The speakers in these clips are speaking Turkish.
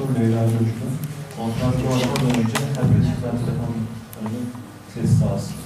Doktor Leyla Coşkun. Konsantre olmadan önce herkes ben telefonlarını ses sağlasın.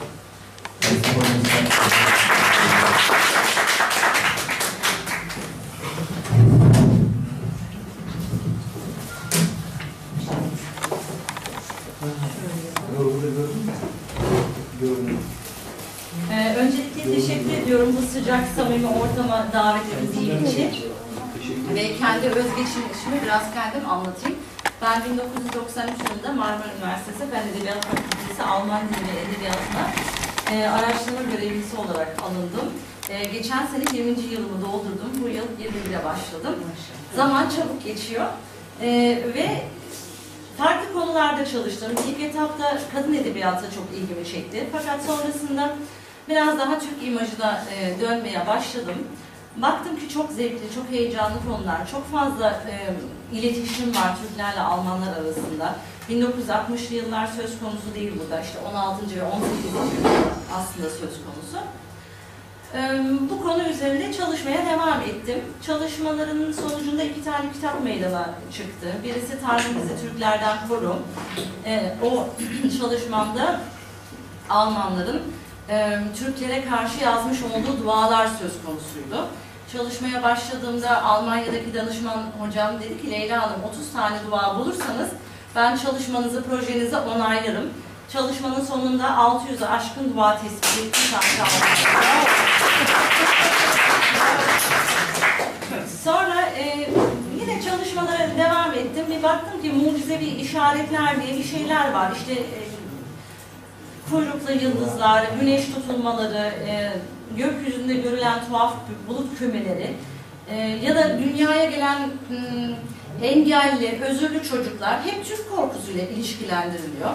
Öncelikle teşekkür ediyorum bu sıcak, samimi ortama davet edildiğim için. Ve kendi özgeçmişimi biraz kendim anlatayım. Ben 1993 yılında Marmara Üniversitesi Fen Edebiyat Fakültesi Alman Dili ve Edebiyatı'na araştırma görevlisi olarak alındım. Geçen sene 20. yılımı doldurdum. Bu yıl 21'e başladım. Zaman çabuk geçiyor. Ve farklı konularda çalıştım. İlk etapta kadın edebiyatı çok ilgimi çekti. Fakat sonrasında biraz daha Türk imajına dönmeye başladım. Baktım ki çok zevkli, çok heyecanlı konular, çok fazla iletişim var Türklerle Almanlar arasında. 1960'lı yıllar söz konusu değil burada, işte 16. ve 18. yıllar aslında söz konusu. Bu konu üzerinde çalışmaya devam ettim. Çalışmaların sonucunda 2 tane kitap meydana çıktı. Birisi Tanrı Bizi Türklerden Koru. O çalışmamda Almanların Türklere karşı yazmış olduğu dualar söz konusuydu. Çalışmaya başladığımda Almanya'daki danışman hocam dedi ki Leyla Hanım 30 tane dua bulursanız ben çalışmanızı, projenizi onaylarım. Çalışmanın sonunda 600'ü aşkın dua tespit ettim. Sonra yine çalışmalara devam ettim. Bir baktım ki mucizevi işaretler diye bir şeyler var. İşte kuyruklu yıldızlar, güneş tutulmaları, gökyüzünde görülen tuhaf bulut kümeleri ya da dünyaya gelen engelli, özürlü çocuklar hep Türk korkusuyla ilişkilendiriliyor.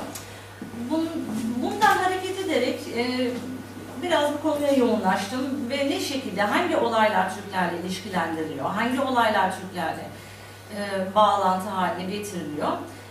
Bundan hareket ederek biraz bu konuya yoğunlaştım ve ne şekilde, hangi olaylar Türklerle ilişkilendiriliyor, hangi olaylar Türklerle bağlantı haline getiriliyor.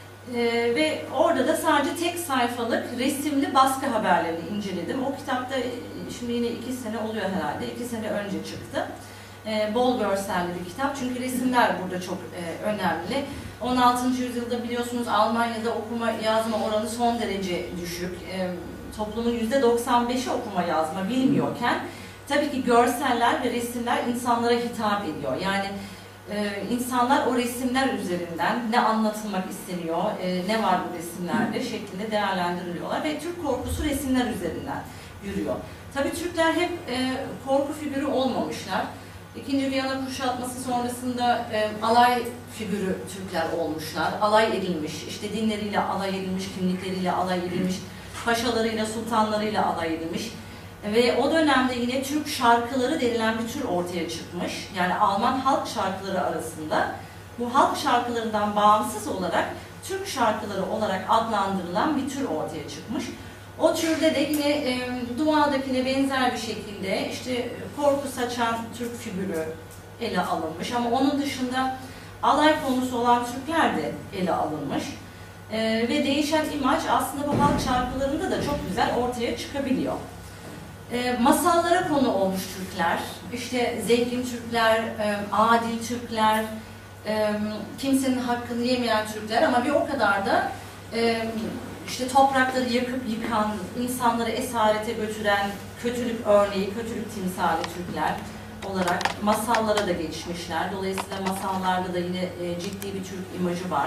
Ve orada da sadece tek sayfalık resimli baskı haberlerini inceledim. O kitapta şimdi yine 2 sene oluyor herhalde, 2 sene önce çıktı. Bol görselli bir kitap çünkü resimler burada çok önemli. 16. yüzyılda biliyorsunuz Almanya'da okuma yazma oranı son derece düşük. Toplumun %95'i okuma yazma bilmiyorken tabii ki görseller ve resimler insanlara hitap ediyor. Yani insanlar o resimler üzerinden ne anlatılmak isteniyor, ne var bu resimlerde şeklinde değerlendiriliyorlar ve Türk korkusu resimler üzerinden yürüyor. Tabii Türkler hep korku figürü olmamışlar. İkinci Viyana kuşatması sonrasında alay figürü Türkler olmuşlar. Alay edilmiş, işte dinleriyle alay edilmiş, kimlikleriyle alay edilmiş, paşalarıyla, sultanlarıyla alay edilmiş. Ve o dönemde yine Türk şarkıları denilen bir tür ortaya çıkmış. Yani Alman halk şarkıları arasında bu halk şarkılarından bağımsız olarak Türk şarkıları olarak adlandırılan bir tür ortaya çıkmış. O türde de yine duadakine benzer bir şekilde işte korku saçan Türk figürü ele alınmış. Ama onun dışında alay konusu olan Türkler de ele alınmış. Ve değişen imaj aslında bu halk şarkılarında da çok güzel ortaya çıkabiliyor. Masallara konu olmuş Türkler, işte zengin Türkler, adil Türkler, kimsenin hakkını yemeyen Türkler ama bir o kadar da işte toprakları yakıp yıkan, insanları esarete götüren kötülük örneği, kötülük timsali Türkler olarak masallara da geçmişler. Dolayısıyla masallarda da yine ciddi bir Türk imajı var.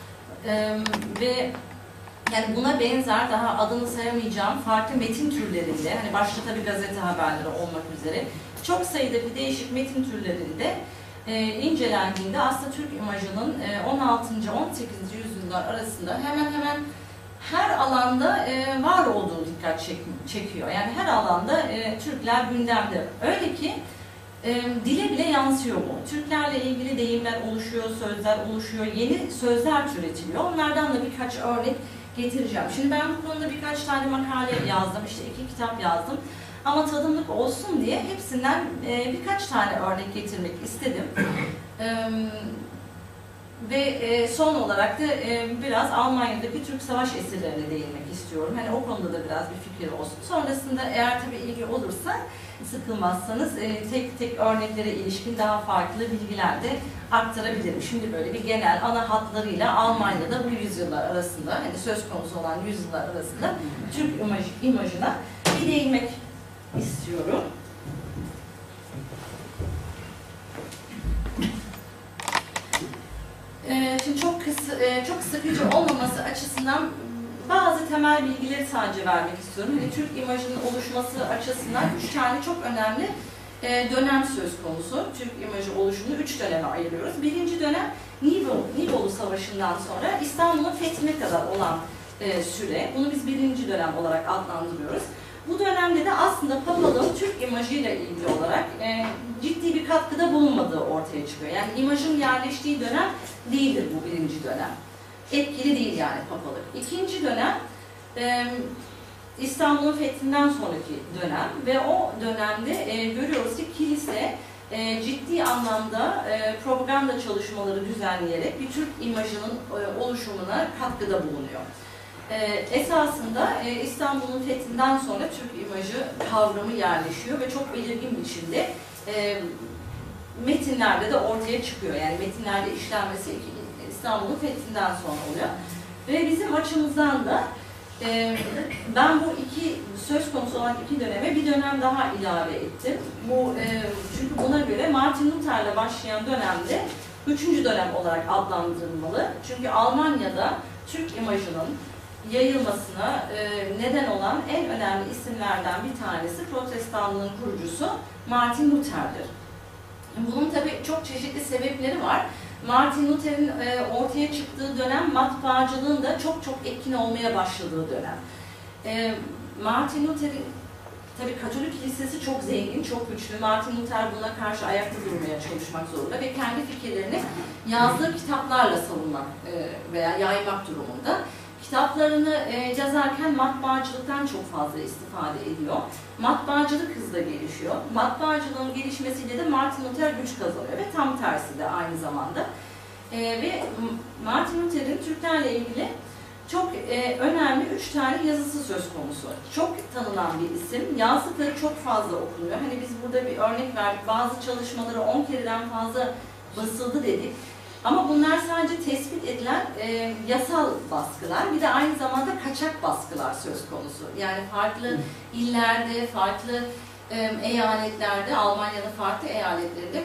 Ve yani buna benzer daha adını sayamayacağım farklı metin türlerinde, hani başta tabii gazete haberleri olmak üzere çok sayıda bir değişik metin türlerinde incelendiğinde aslında Türk imajının 16. 18. yüzyıllar arasında hemen hemen her alanda var olduğu dikkat çekiyor. Yani her alanda Türkler gündemde. Öyle ki dile bile yansıyor bu. Türklerle ilgili deyimler oluşuyor, sözler oluşuyor, yeni sözler türetiliyor. Onlardan da birkaç örnek getireceğim. Şimdi ben bu konuda birkaç tane makale yazdım, işte 2 kitap yazdım. Ama tadımlık olsun diye hepsinden birkaç tane örnek getirmek istedim. Ve son olarak da biraz Almanya'daki Türk savaş esirlerine değinmek istiyorum. Hani o konuda da biraz bir fikir olsun. Sonrasında eğer tabii ilgi olursa, sıkılmazsanız tek tek örneklere ilişkin daha farklı bilgiler de aktarabilirim. Şimdi böyle bir genel ana hatlarıyla Almanya'da bu yüzyıllar arasında, hani söz konusu olan yüzyıllar arasında Türk imajına bir değinmek istiyorum. Şimdi çok sıkıcı olmaması açısından bazı temel bilgileri sadece vermek istiyorum. Yani Türk imajının oluşması açısından 3 tane çok önemli dönem söz konusu. Türk imajı oluşumunu 3 döneme ayırıyoruz. Birinci dönem Nibolu Savaşı'ndan sonra İstanbul'un fethine kadar olan süre. Bunu biz birinci dönem olarak adlandırıyoruz. Bu dönemde de aslında Papalığın Türk imajıyla ilgili olarak ciddi bir katkıda bulunmadığı ortaya çıkıyor. Yani imajın yerleştiği dönem değildir bu birinci dönem. Etkili değil yani Papalık. İkinci dönem İstanbul'un fethinden sonraki dönem ve o dönemde görüyoruz ki kilise ciddi anlamda propaganda çalışmaları düzenleyerek bir Türk imajının oluşumuna katkıda bulunuyor. Esasında İstanbul'un fethinden sonra Türk imajı kavramı yerleşiyor ve çok belirgin biçimde metinlerde de ortaya çıkıyor. Yani metinlerde işlenmesi İstanbul'un fethinden sonra oluyor. Ve bizim açımızdan da ben bu söz konusu olan iki döneme bir dönem daha ilave ettim. Çünkü buna göre Martin Luther'le başlayan dönemde 3. dönem olarak adlandırılmalı. Çünkü Almanya'da Türk imajının yayılmasına neden olan en önemli isimlerden bir tanesi Protestanlığın kurucusu Martin Luther'dir. Bunun tabii çok çeşitli sebepleri var. Martin Luther'in ortaya çıktığı dönem matbaacılığın da çok etkin olmaya başladığı dönem. Martin Luther'in tabii Katolik kilisesi çok zengin, çok güçlü. Martin Luther buna karşı ayakta durmaya çalışmak zorunda ve kendi fikirlerini yazdığı kitaplarla savunmak veya yaymak durumunda. Kitaplarını yazarken matbaacılıktan çok fazla istifade ediyor. Matbaacılık hızla gelişiyor. Matbaacılığın gelişmesiyle de Martin Luther güç kazanıyor ve tam tersi de aynı zamanda. Ve Martin Luther'in Türklerle ilgili çok önemli 3 tane yazısı söz konusu. Çok tanınan bir isim. Yazdıkları çok fazla okunuyor. Hani biz burada bir örnek verdik. Bazı çalışmaları 10 kereden fazla basıldı dedik. Ama bunlar sadece tespit edilen yasal baskılar, bir de aynı zamanda kaçak baskılar söz konusu. Yani farklı illerde, farklı eyaletlerde, Almanya'nın farklı eyaletlerinde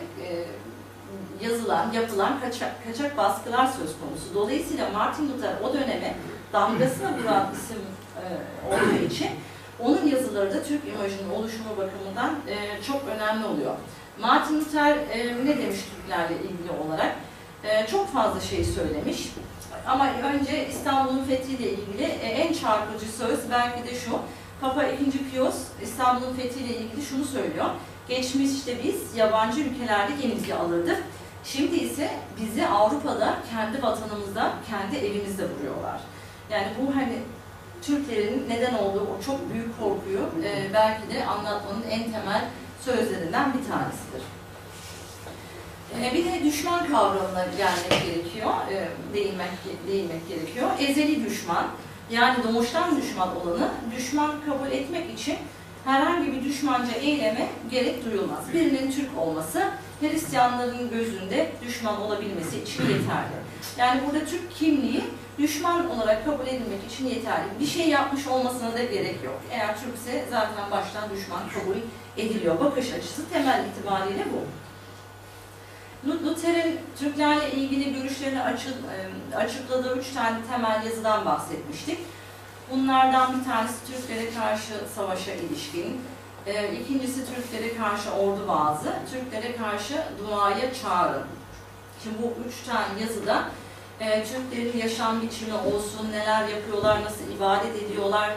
yapılan kaçak baskılar söz konusu. Dolayısıyla Martin Luther o döneme damgasına vuran isim olduğu için onun yazıları da Türk imajının oluşumu bakımından çok önemli oluyor. Martin Luther ne demiş Türklerle ilgili olarak? Çok fazla şey söylemiş ama önce İstanbul'un fethiyle ilgili en çarpıcı söz belki de şu: Papa II. Pius İstanbul'un fethiyle ilgili şunu söylüyor: geçmişte biz yabancı ülkelerde yenilgi alırdık, şimdi ise bizi Avrupa'da, kendi vatanımızda, kendi evimizde vuruyorlar. Yani bu hani Türklerin neden olduğu o çok büyük korkuyu belki de anlatmanın en temel sözlerinden bir tanesidir. Bir de düşman kavramına gelmek gerekiyor, değinmek gerekiyor. Ezeli düşman, yani doğuştan düşman olanı düşman kabul etmek için herhangi bir düşmanca eyleme gerek duyulmaz. Birinin Türk olması, Hristiyanların gözünde düşman olabilmesi için yeterli. Yani burada Türk kimliği düşman olarak kabul edilmek için yeterli. Bir şey yapmış olmasına da gerek yok. Eğer Türkse zaten baştan düşman kabul ediliyor. Bakış açısı temel itibariyle bu. Luther'in Türklerle ilgili görüşlerini açıkladığı 3 tane temel yazıdan bahsetmiştik. Bunlardan bir tanesi Türklere karşı savaşa ilişkin, ikincisi Türklere karşı ordu vaazı, Türklere karşı duaya çağrı. Şimdi bu 3 tane yazıda Türklerin yaşam biçimi olsun, neler yapıyorlar, nasıl ibadet ediyorlar,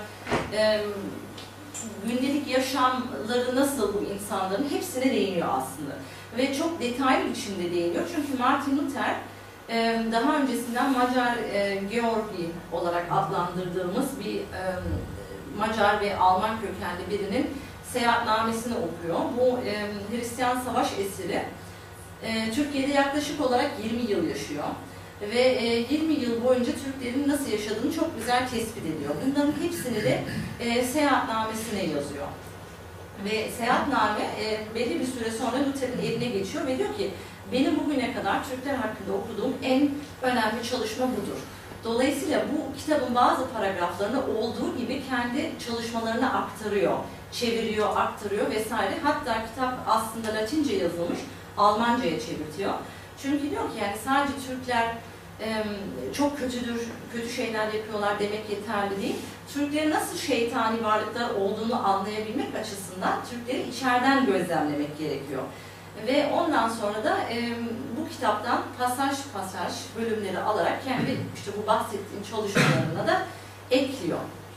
gündelik yaşamları nasıl bu insanların, hepsine değiniyor aslında. Ve çok detaylı biçimde değiniyor. Çünkü Martin Luther daha öncesinden Macar Georgi olarak adlandırdığımız bir Macar ve Alman kökenli birinin seyahatnamesini okuyor. Bu Hristiyan savaş esiri Türkiye'de yaklaşık olarak 20 yıl yaşıyor. ve 20 yıl boyunca Türklerin nasıl yaşadığını çok güzel tespit ediyor. Bunların hepsini de seyahatnamesine yazıyor. Ve seyahatname belli bir süre sonra Luther'in eline geçiyor ve diyor ki benim bugüne kadar Türkler hakkında okuduğum en önemli çalışma budur. Dolayısıyla bu kitabın bazı paragraflarını olduğu gibi kendi çalışmalarına aktarıyor, çeviriyor, aktarıyor vesaire. Hatta kitap aslında Latince yazılmış, Almanca'ya çevirtiyor. Çünkü diyor ki yani sadece Türkler çok kötüdür, kötü şeyler yapıyorlar demek yeterli değil. Türklerin nasıl şeytani varlıklar olduğunu anlayabilmek açısından Türkleri içeriden gözlemlemek gerekiyor. Ve ondan sonra da bu kitaptan pasaj pasaj bölümleri alarak kendi işte bu bahsettiğim çalışmalarına da ekliyor.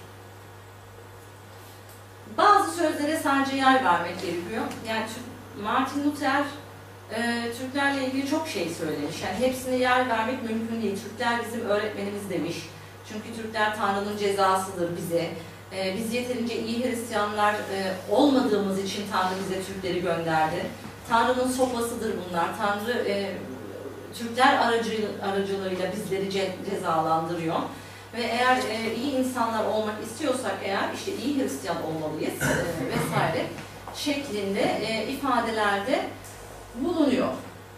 Bazı sözlere sadece yer vermek gerekiyor. Yani Martin Luther Türklerle ilgili çok şey söylemiş. Yani hepsine yer vermek mümkün değil. Türkler bizim öğretmenimiz demiş. Çünkü Türkler Tanrı'nın cezasıdır bize. Biz yeterince iyi Hristiyanlar olmadığımız için Tanrı bize Türkleri gönderdi. Tanrı'nın sopasıdır bunlar. Tanrı Türkler aracılığıyla bizleri cezalandırıyor. Ve eğer iyi insanlar olmak istiyorsak eğer işte iyi Hristiyan olmalıyız vesaire şeklinde ifadelerde bulunuyor.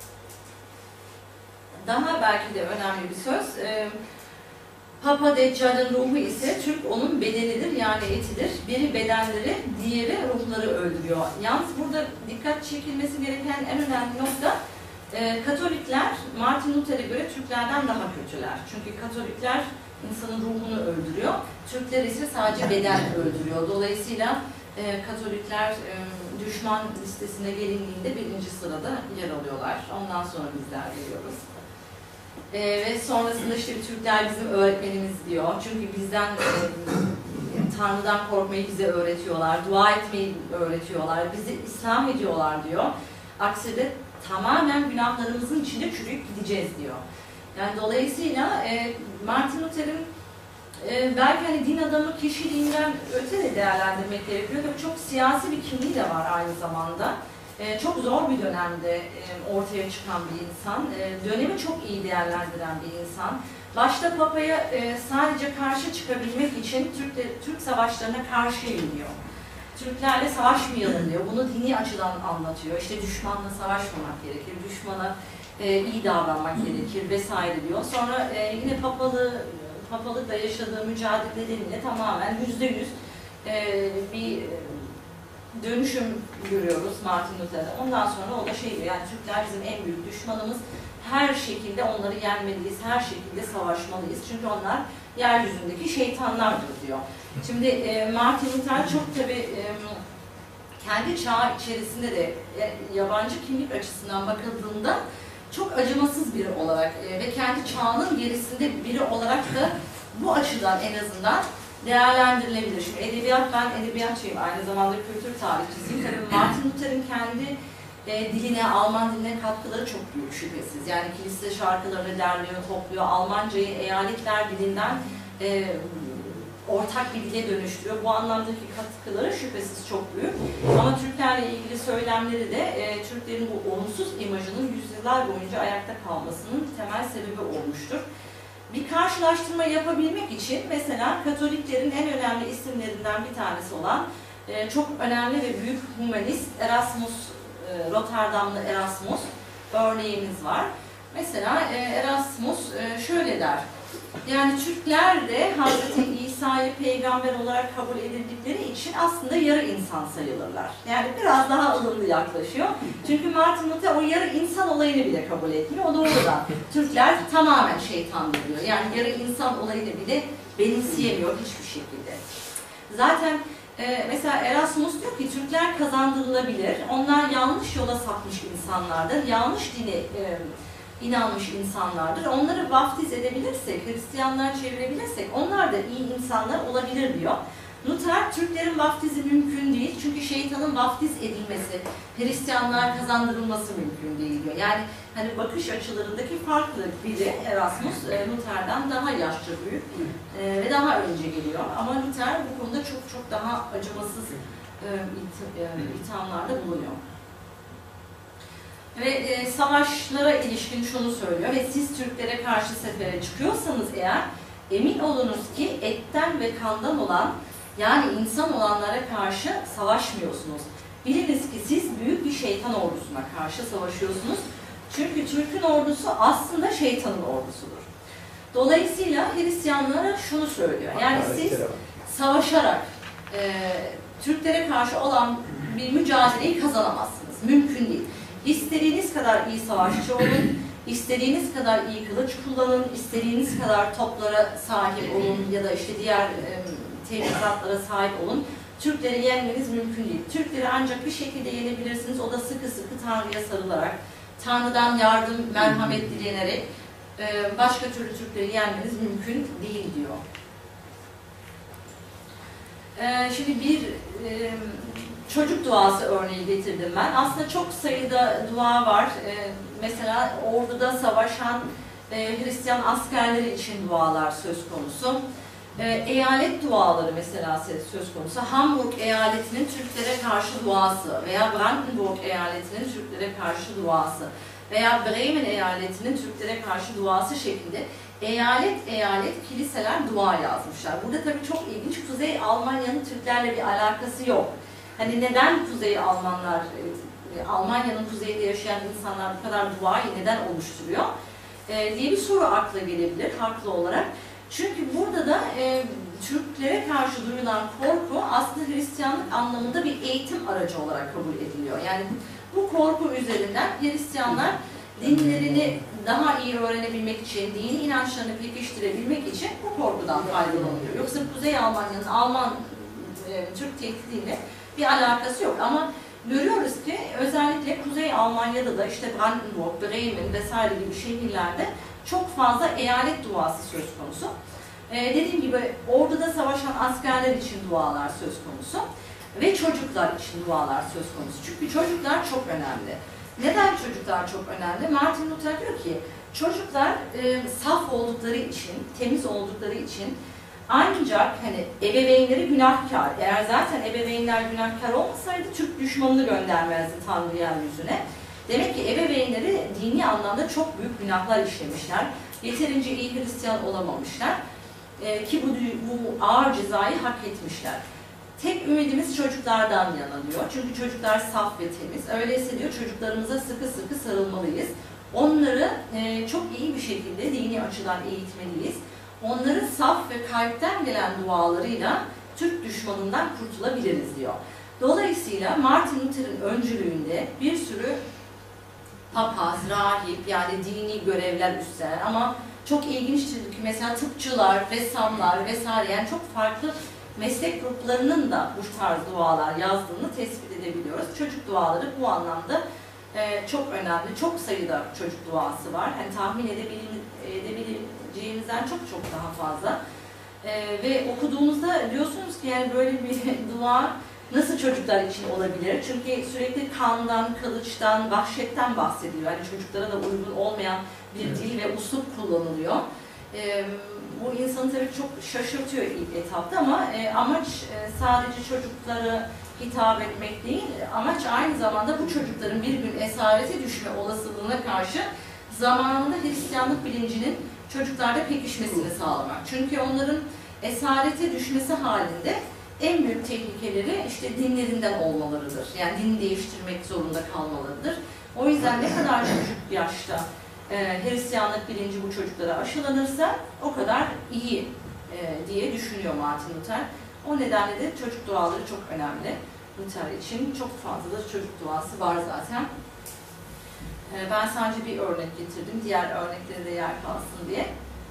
Daha belki de önemli bir söz. Papa Deccal'ın ruhu ise Türk onun bedenidir yani etidir. Biri bedenleri, diğeri ruhları öldürüyor. Yalnız burada dikkat çekilmesi gereken en önemli nokta Katolikler Martin Luther'e göre Türklerden daha kötüler. Çünkü Katolikler insanın ruhunu öldürüyor. Türkler ise sadece beden öldürüyor. Dolayısıyla Katolikler düşman listesine gelindiğinde 1. sırada yer alıyorlar. Ondan sonra bizler geliyoruz. Ve sonrasında işte Türkler bizim öğretmenimiz diyor. Çünkü bizden Tanrı'dan korkmayı bize öğretiyorlar, dua etmeyi öğretiyorlar, bizi ıslah ediyorlar diyor. Aksi de tamamen günahlarımızın içinde çürüyüp gideceğiz diyor. Yani dolayısıyla Martin Luther'in belki hani din adamı kişiliğinden öte de değerlendirmek gerekiyor. Tabii çok siyasi bir kimliği de var aynı zamanda. Çok zor bir dönemde ortaya çıkan bir insan. Dönemi çok iyi değerlendiren bir insan. Başta Papa'ya sadece karşı çıkabilmek için Türk savaşlarına karşı eğiliyor. Türklerle savaşmayalım diyor. Bunu dini açıdan anlatıyor. İşte düşmanla savaşmamak gerekir, düşmana iyi davranmak gerekir vesaire diyor. Sonra yine papalıkla yaşadığı mücadeleleriyle tamamen %100 bir dönüşüm görüyoruz Martin Luther'de. Ondan sonra o da şey diyor, yani Türkler bizim en büyük düşmanımız. Her şekilde onları yenmeliyiz, her şekilde savaşmalıyız. Çünkü onlar yeryüzündeki şeytanlardır diyor. Şimdi Martin Luther çok tabii kendi çağı içerisinde de yabancı kimlik açısından bakıldığında çok acımasız biri olarak ve kendi çağının gerisinde biri olarak da bu açıdan en azından değerlendirilebilir. Şimdi edebiyat, ben edebiyatçıyım, aynı zamanda kültür tarihçisiyim. Tabii Martin Luther'in kendi diline, Alman diline katkıları çok büyük şüphesiz. Yani kilise şarkılarını derliyor, topluyor, Almancayı eyaletler dilinden ortak bir dile dönüştürüyor. Bu anlamdaki katkıları şüphesiz çok büyük. Ama Türklerle ilgili söylemleri de Türklerin bu olumsuz imajının yüzyıllar boyunca ayakta kalmasının temel sebebi olmuştur. Bir karşılaştırma yapabilmek için mesela Katoliklerin en önemli isimlerinden bir tanesi olan çok önemli ve büyük humanist Erasmus, Rotterdamlı Erasmus örneğimiz var. Mesela Erasmus şöyle der, yani Türkler de Hazreti İsa'yı peygamber olarak kabul edildikleri için aslında yarı insan sayılırlar. Yani biraz daha ılımlı yaklaşıyor. Çünkü Martin Luther o yarı insan olayını bile kabul etmiyor. O doğrudan Türkler tamamen şeytandır diyor. Yani yarı insan olayını bile benimseyemiyor hiçbir şekilde. Zaten mesela Erasmus diyor ki Türkler kazandırılabilir. Onlar yanlış yola sapmış insanlardır. Yanlış dine inanmış insanlardır. Onları vaftiz edebilirsek, Hristiyanlar çevirebilirsek onlar da iyi insanlar olabilir diyor. Luther, Türklerin vaftizi mümkün değil. Çünkü şeytanın vaftiz edilmesi, Hristiyanlar kazandırılması mümkün değil diyor. Yani hani bakış açılarındaki farklı biri Erasmus, Luther'den daha yaşça büyük ve daha önce geliyor. Ama Luther bu konuda çok çok daha acımasız ithamlarda bulunuyor. ve savaşlara ilişkin şunu söylüyor ve siz Türklere karşı sefere çıkıyorsanız eğer emin olunuz ki etten ve kandan olan yani insan olanlara karşı savaşmıyorsunuz. Biliniz ki siz büyük bir şeytan ordusuna karşı savaşıyorsunuz. Çünkü Türk'ün ordusu aslında şeytanın ordusudur. Dolayısıyla Hristiyanlara şunu söylüyor. Yani siz savaşarak Türklere karşı olan bir mücadeleyi kazanamazsınız. Mümkün değil. İstediğiniz kadar iyi savaşçı olun, istediğiniz kadar iyi kılıç kullanın, istediğiniz kadar toplara sahip olun ya da işte diğer teçhizatlara sahip olun. Türkleri yenmeniz mümkün değil. Türkleri ancak bir şekilde yenebilirsiniz. O da sıkı sıkı Tanrı'ya sarılarak, Tanrı'dan yardım, merhamet dilenerek başka türlü Türkleri yenmeniz mümkün değil diyor. Şimdi bir çocuk duası örneği getirdim ben. Aslında çok sayıda dua var. Mesela orduda savaşan Hristiyan askerleri için dualar söz konusu. Eyalet duaları mesela söz konusu. Hamburg eyaletinin Türklere karşı duası veya Brandenburg eyaletinin Türklere karşı duası veya Bremen eyaletinin Türklere karşı duası şeklinde eyalet kiliseler dua yazmışlar. Burada tabii çok ilginç, Kuzey Almanya'nın Türklerle bir alakası yok. Hani neden Kuzey Almanlar, Almanya'nın kuzeyinde yaşayan insanlar bu kadar duayı neden oluşturuyor diye bir soru akla gelebilir haklı olarak. Çünkü burada da Türklere karşı duyulan korku aslında Hristiyanlık anlamında bir eğitim aracı olarak kabul ediliyor. Yani bu korku üzerinden Hristiyanlar dinlerini daha iyi öğrenebilmek için, dini inançlarını pekiştirebilmek için bu korkudan faydalanıyor. Yoksa Kuzey Almanya'nın Alman Türk tehdidiyle bir alakası yok. Ama görüyoruz ki özellikle Kuzey Almanya'da da işte Brandenburg, Bremen vesaire gibi şehirlerde çok fazla eyalet duası söz konusu. Dediğim gibi orduda savaşan askerler için dualar söz konusu ve çocuklar için dualar söz konusu. Çünkü çocuklar çok önemli. Neden çocuklar çok önemli? Martin Luther diyor ki çocuklar saf oldukları için, temiz oldukları için ancak hani ebeveynleri günahkar. Eğer zaten ebeveynler günahkar olmasaydı Türk düşmanını göndermezdi Tanrı yeryüzüne. Demek ki ebeveynleri dini anlamda çok büyük günahlar işlemişler. Yeterince iyi Hristiyan olamamışlar. Ki bu ağır cezayı hak etmişler. Tek ümidimiz çocuklardan yana diyor. Çünkü çocuklar saf ve temiz. Öyleyse diyor çocuklarımıza sıkı sıkı sarılmalıyız. Onları çok iyi bir şekilde dini açıdan eğitmeliyiz. Onların saf ve kalpten gelen dualarıyla Türk düşmanından kurtulabiliriz diyor. Dolayısıyla Martin Luther'in öncülüğünde bir sürü papaz, rahip yani dini görevler üstlenen ama çok ilginçtir ki mesela tıpçılar, ressamlar vesaire yani çok farklı meslek gruplarının da bu tarz dualar yazdığını tespit edebiliyoruz. Çocuk duaları bu anlamda çok önemli. Çok sayıda çocuk duası var. Yani tahmin edebileceğinizden çok daha fazla. Ve okuduğunuzda diyorsunuz ki yani böyle bir dua nasıl çocuklar için olabilir? Çünkü sürekli kandan, kılıçtan, vahşetten bahsediliyor. Yani çocuklara da uygun olmayan bir dil ve uslup kullanılıyor. Bu insanı tabii çok şaşırtıyor ilk etapta ama amaç sadece çocuklara hitap etmek değil, amaç aynı zamanda bu çocukların bir gün esarete düşme olasılığına karşı zamanında Hristiyanlık bilincinin çocuklarda pekişmesini sağlamak. Çünkü onların esarete düşmesi halinde en büyük tehlikeleri işte dinlerinden olmalarıdır. Yani din değiştirmek zorunda kalmalarıdır. O yüzden ne kadar çocuk yaşta Hristiyanlık bilinci bu çocuklara aşılanırsa o kadar iyi diye düşünüyor Martin Luther. O nedenle de çocuk duaları çok önemli. Luther için çok fazla da çocuk duası var zaten. Ben sadece bir örnek getirdim. Diğer örneklere de yer kalsın diye.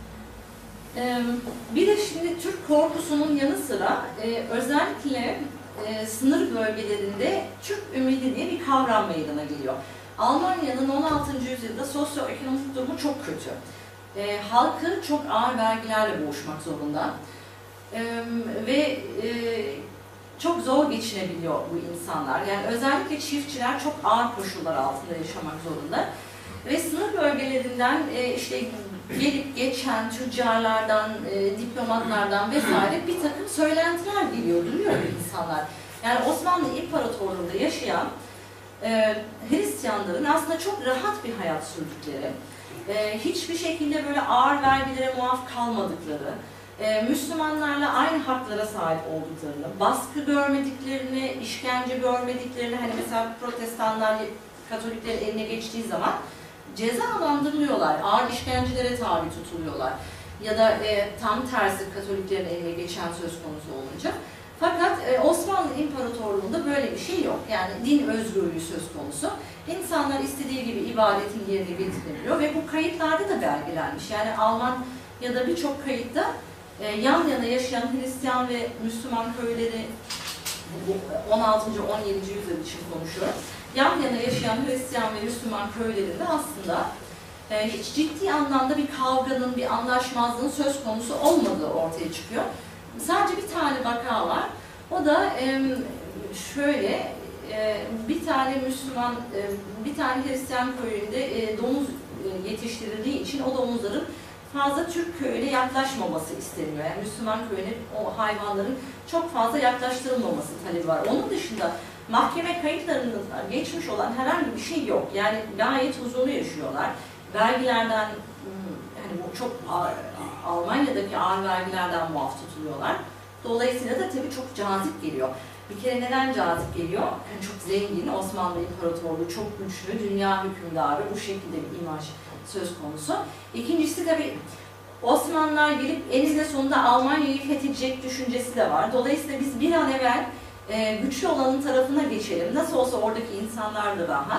Bir de şimdi Türk korkusunun yanı sıra özellikle sınır bölgelerinde Türk ümidi diye bir kavram meydana geliyor. Almanya'nın 16. yüzyılda sosyoekonomik durumu çok kötü. Halkı çok ağır vergilerle boğuşmak zorunda. Ve çok zor geçinebiliyor bu insanlar. Yani özellikle çiftçiler çok ağır koşullar altında yaşamak zorunda. Ve sınır bölgelerinden işte gelip geçen tüccarlardan, diplomatlardan vesaire bir takım söylentiler geliyor, duyuyor insanlar. Yani Osmanlı İmparatorluğu'nda yaşayan Hristiyanların aslında çok rahat bir hayat sürdükleri, hiçbir şekilde böyle ağır vergilere muaf kalmadıkları, Müslümanlarla aynı haklara sahip olduklarını, baskı görmediklerini, işkence görmediklerini, hani mesela Protestanlar Katoliklerin eline geçtiği zaman cezalandırılıyorlar, ağır işkencelere tabi tutuluyorlar. Ya da tam tersi Katoliklerin eline geçen söz konusu olunca. Fakat Osmanlı İmparatorluğu'nda böyle bir şey yok. Yani din özgürlüğü söz konusu. İnsanlar istediği gibi ibadetin yerine getirebiliyor ve bu kayıtlarda da belgelenmiş. Yani Almanya'da birçok kayıtta yan yana yaşayan Hristiyan ve Müslüman köyleri, 16. 17. yüzyıl için konuşuyorum. Yan yana yaşayan Hristiyan ve Müslüman köylerinde aslında hiç ciddi anlamda bir kavganın, bir anlaşmazlığın söz konusu olmadığı ortaya çıkıyor. Sadece bir tane vaka var. O da şöyle, bir tane Müslüman, bir tane Hristiyan köyünde domuz yetiştirildiği için o domuzların fazla Türk köyüne yaklaşmaması isteniyor. Yani Müslüman köyüne o hayvanların çok fazla yaklaştırılmaması talebi var. Onun dışında mahkeme kayıtlarında geçmiş olan herhangi bir şey yok. Yani gayet huzurlu yaşıyorlar. Vergilerden, hani bu çok Almanya'daki ağır vergilerden muaf tutuluyorlar. Dolayısıyla da tabii çok cazip geliyor. Bir kere neden cazip geliyor? Yani çok zengin, Osmanlı İmparatorluğu çok güçlü, dünya hükümdarı, bu şekilde bir imaj söz konusu. İkincisi tabii Osmanlılar gelip eninde sonunda Almanya'yı fethedecek düşüncesi de var. Dolayısıyla biz bir an evvel güçlü olanın tarafına geçelim. Nasıl olsa oradaki insanlar da rahat.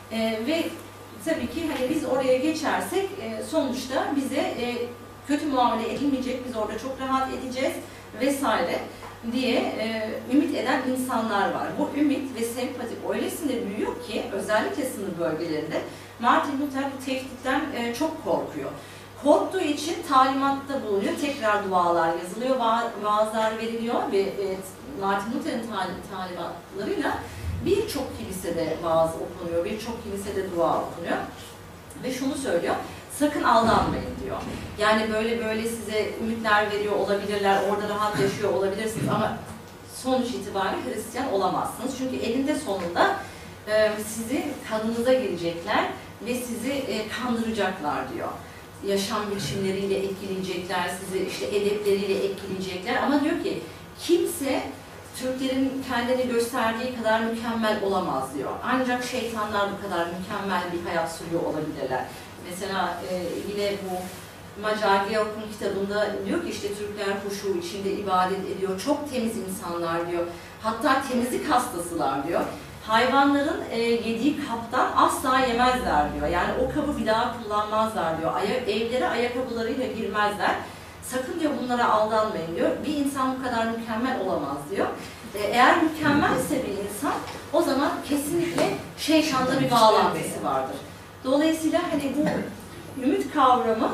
Ve tabii ki hani biz oraya geçersek sonuçta bize kötü muamele edilmeyecek, biz orada çok rahat edeceğiz vesaire diye ümit eden insanlar var. Bu ümit ve sempati öylesine büyüyor ki özellikle sınır bölgelerinde Martin Luther bu tehditten çok korkuyor. Korktuğu için talimatta bulunuyor, tekrar dualar yazılıyor, vaazlar veriliyor ve Martin Luther'in talimatlarıyla birçok kilisede vaaz okunuyor, birçok kilisede dua okunuyor ve şunu söylüyor: sakın aldanmayın diyor. Yani böyle size ümitler veriyor olabilirler, orada rahat yaşıyor olabilirsiniz ama sonuç itibariyle Hristiyan olamazsınız. Çünkü eninde sonunda sizin kanınıza girecekler ve sizi kandıracaklar diyor. Yaşam biçimleriyle etkileyecekler, sizi işte edepleriyle etkileyecekler ama diyor ki kimse Türklerin kendini gösterdiği kadar mükemmel olamaz diyor. Ancak şeytanlar bu kadar mükemmel bir hayat sürüyor olabilirler. Mesela yine bu Macar Georg'un kitabında diyor ki işte Türkler huşu içinde ibadet ediyor, çok temiz insanlar diyor. Hatta temizlik hastasılar diyor. Hayvanların yediği kaptan asla yemezler diyor. Yani o kabı bir daha kullanmazlar diyor. Evlere ayakkabılarıyla girmezler. Sakın diyor bunlara aldanmayın diyor. Bir insan bu kadar mükemmel olamaz diyor. Eğer mükemmelse bir insan o zaman kesinlikle şeytanla bir bağlantısı vardır. Dolayısıyla hani bu ümit kavramı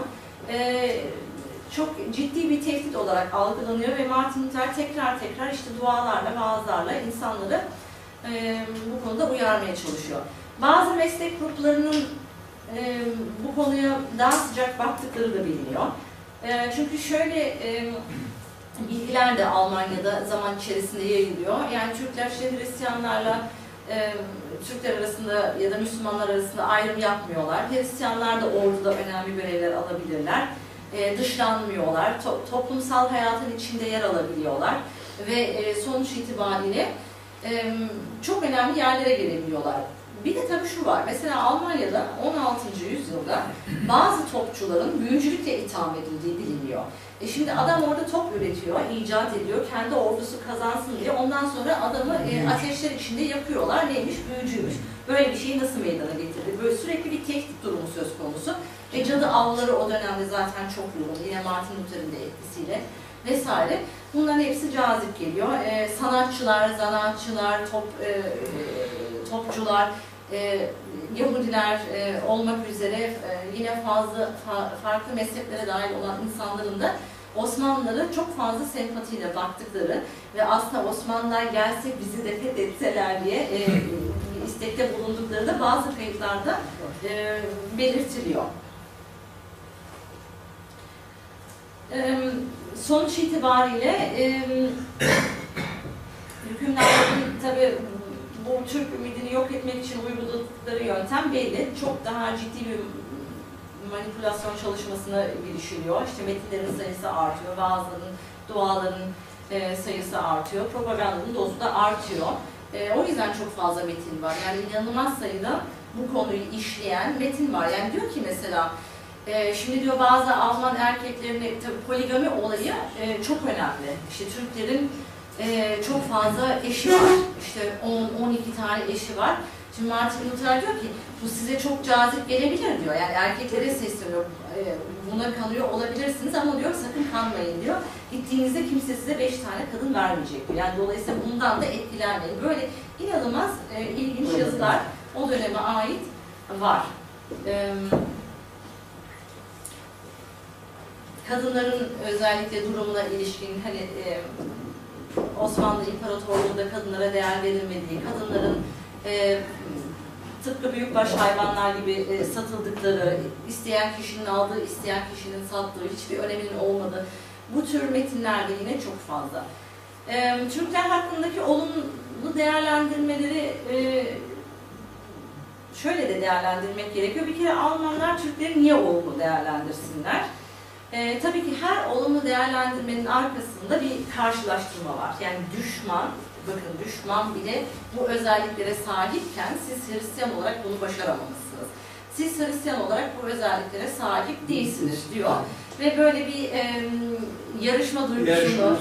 çok ciddi bir tehdit olarak algılanıyor ve Martin Luther tekrar işte dualarla, vaazlarla insanları bu konuda uyarmaya çalışıyor. Bazı meslek gruplarının bu konuya daha sıcak baktıkları da biliniyor. Çünkü şöyle bilgiler de Almanya'da zaman içerisinde yayılıyor. Yani Türkler işte Hristiyanlarla Türkler arasında ya da Müslümanlar arasında ayrım yapmıyorlar. Hristiyanlar da orduda önemli görevler alabilirler. Dışlanmıyorlar. Toplumsal hayatın içinde yer alabiliyorlar. Ve sonuç itibariyle çok önemli yerlere gelebiliyorlar. Bir de tabii şu var, mesela Almanya'da 16. yüzyılda bazı topçuların büyücülükle itham edildiği biliniyor. Şimdi adam orada top üretiyor, icat ediyor, kendi ordusu kazansın diye. Ondan sonra adamı ateşler içinde yakıyorlar. Neymiş? Büyücüymüş. Böyle bir şeyi nasıl meydana getirdi? Böyle sürekli bir tehdit durumu söz konusu. Ve cadı avları o dönemde zaten çok yoğun. Yine Martin Luther'in de etkisiyle vesaire. Bunların hepsi cazip geliyor. Sanatçılar, zanaatçılar, topçular, Yahudiler olmak üzere yine farklı mesleklere dahil olan insanların da Osmanlılara çok fazla sempatiyle baktıkları ve aslında Osmanlılar gelse bizi de fethetseler diye istekte bulundukları da bazı kayıtlarda belirtiliyor. Sonuç itibariyle hükümdarların tabi bu bu Türk ümidini yok etmek için uyguladıkları yöntem belli. Çok daha ciddi bir manipülasyon çalışmasına girişiliyor. İşte metinlerin sayısı artıyor, vaazların, duaların sayısı artıyor, propagandanın dozu da artıyor. O yüzden çok fazla metin var. Yani inanılmaz sayıda bu konuyu işleyen metin var. Yani diyor ki mesela, şimdi diyor bazı Alman erkeklerine, tabii poligami olayı çok önemli. İşte Türklerin çok fazla eşi var. İşte 10-12 tane eşi var. Şimdi Martin Luther diyor ki bu size çok cazip gelebilir diyor. Yani erkeklere sesleniyor. Buna kanıyor olabilirsiniz ama diyor sakın kanmayın diyor. Gittiğinizde kimse size 5 tane kadın vermeyecek diyor. Yani dolayısıyla bundan da etkilenmeyin. Böyle inanılmaz ilginç yazılar o döneme ait var. Kadınların özellikle durumuna ilişkin hani Osmanlı İmparatorluğu'nda kadınlara değer verilmediği, kadınların tıpkı büyükbaş hayvanlar gibi satıldıkları, isteyen kişinin aldığı, isteyen kişinin sattığı, hiçbir öneminin olmadığı bu tür metinlerde yine çok fazla. Türkler hakkındaki olumlu değerlendirmeleri şöyle de değerlendirmek gerekiyor. Bir kere Almanlar Türkleri niye olumlu değerlendirsinler? Tabii ki her olumlu değerlendirmenin arkasında bir karşılaştırma var. Yani düşman, bakın düşman bile bu özelliklere sahipken siz Hristiyan olarak bunu başaramamışsınız. Siz Hristiyan olarak bu özelliklere sahip değilsiniz diyor. Ve böyle bir yarışma duygusunu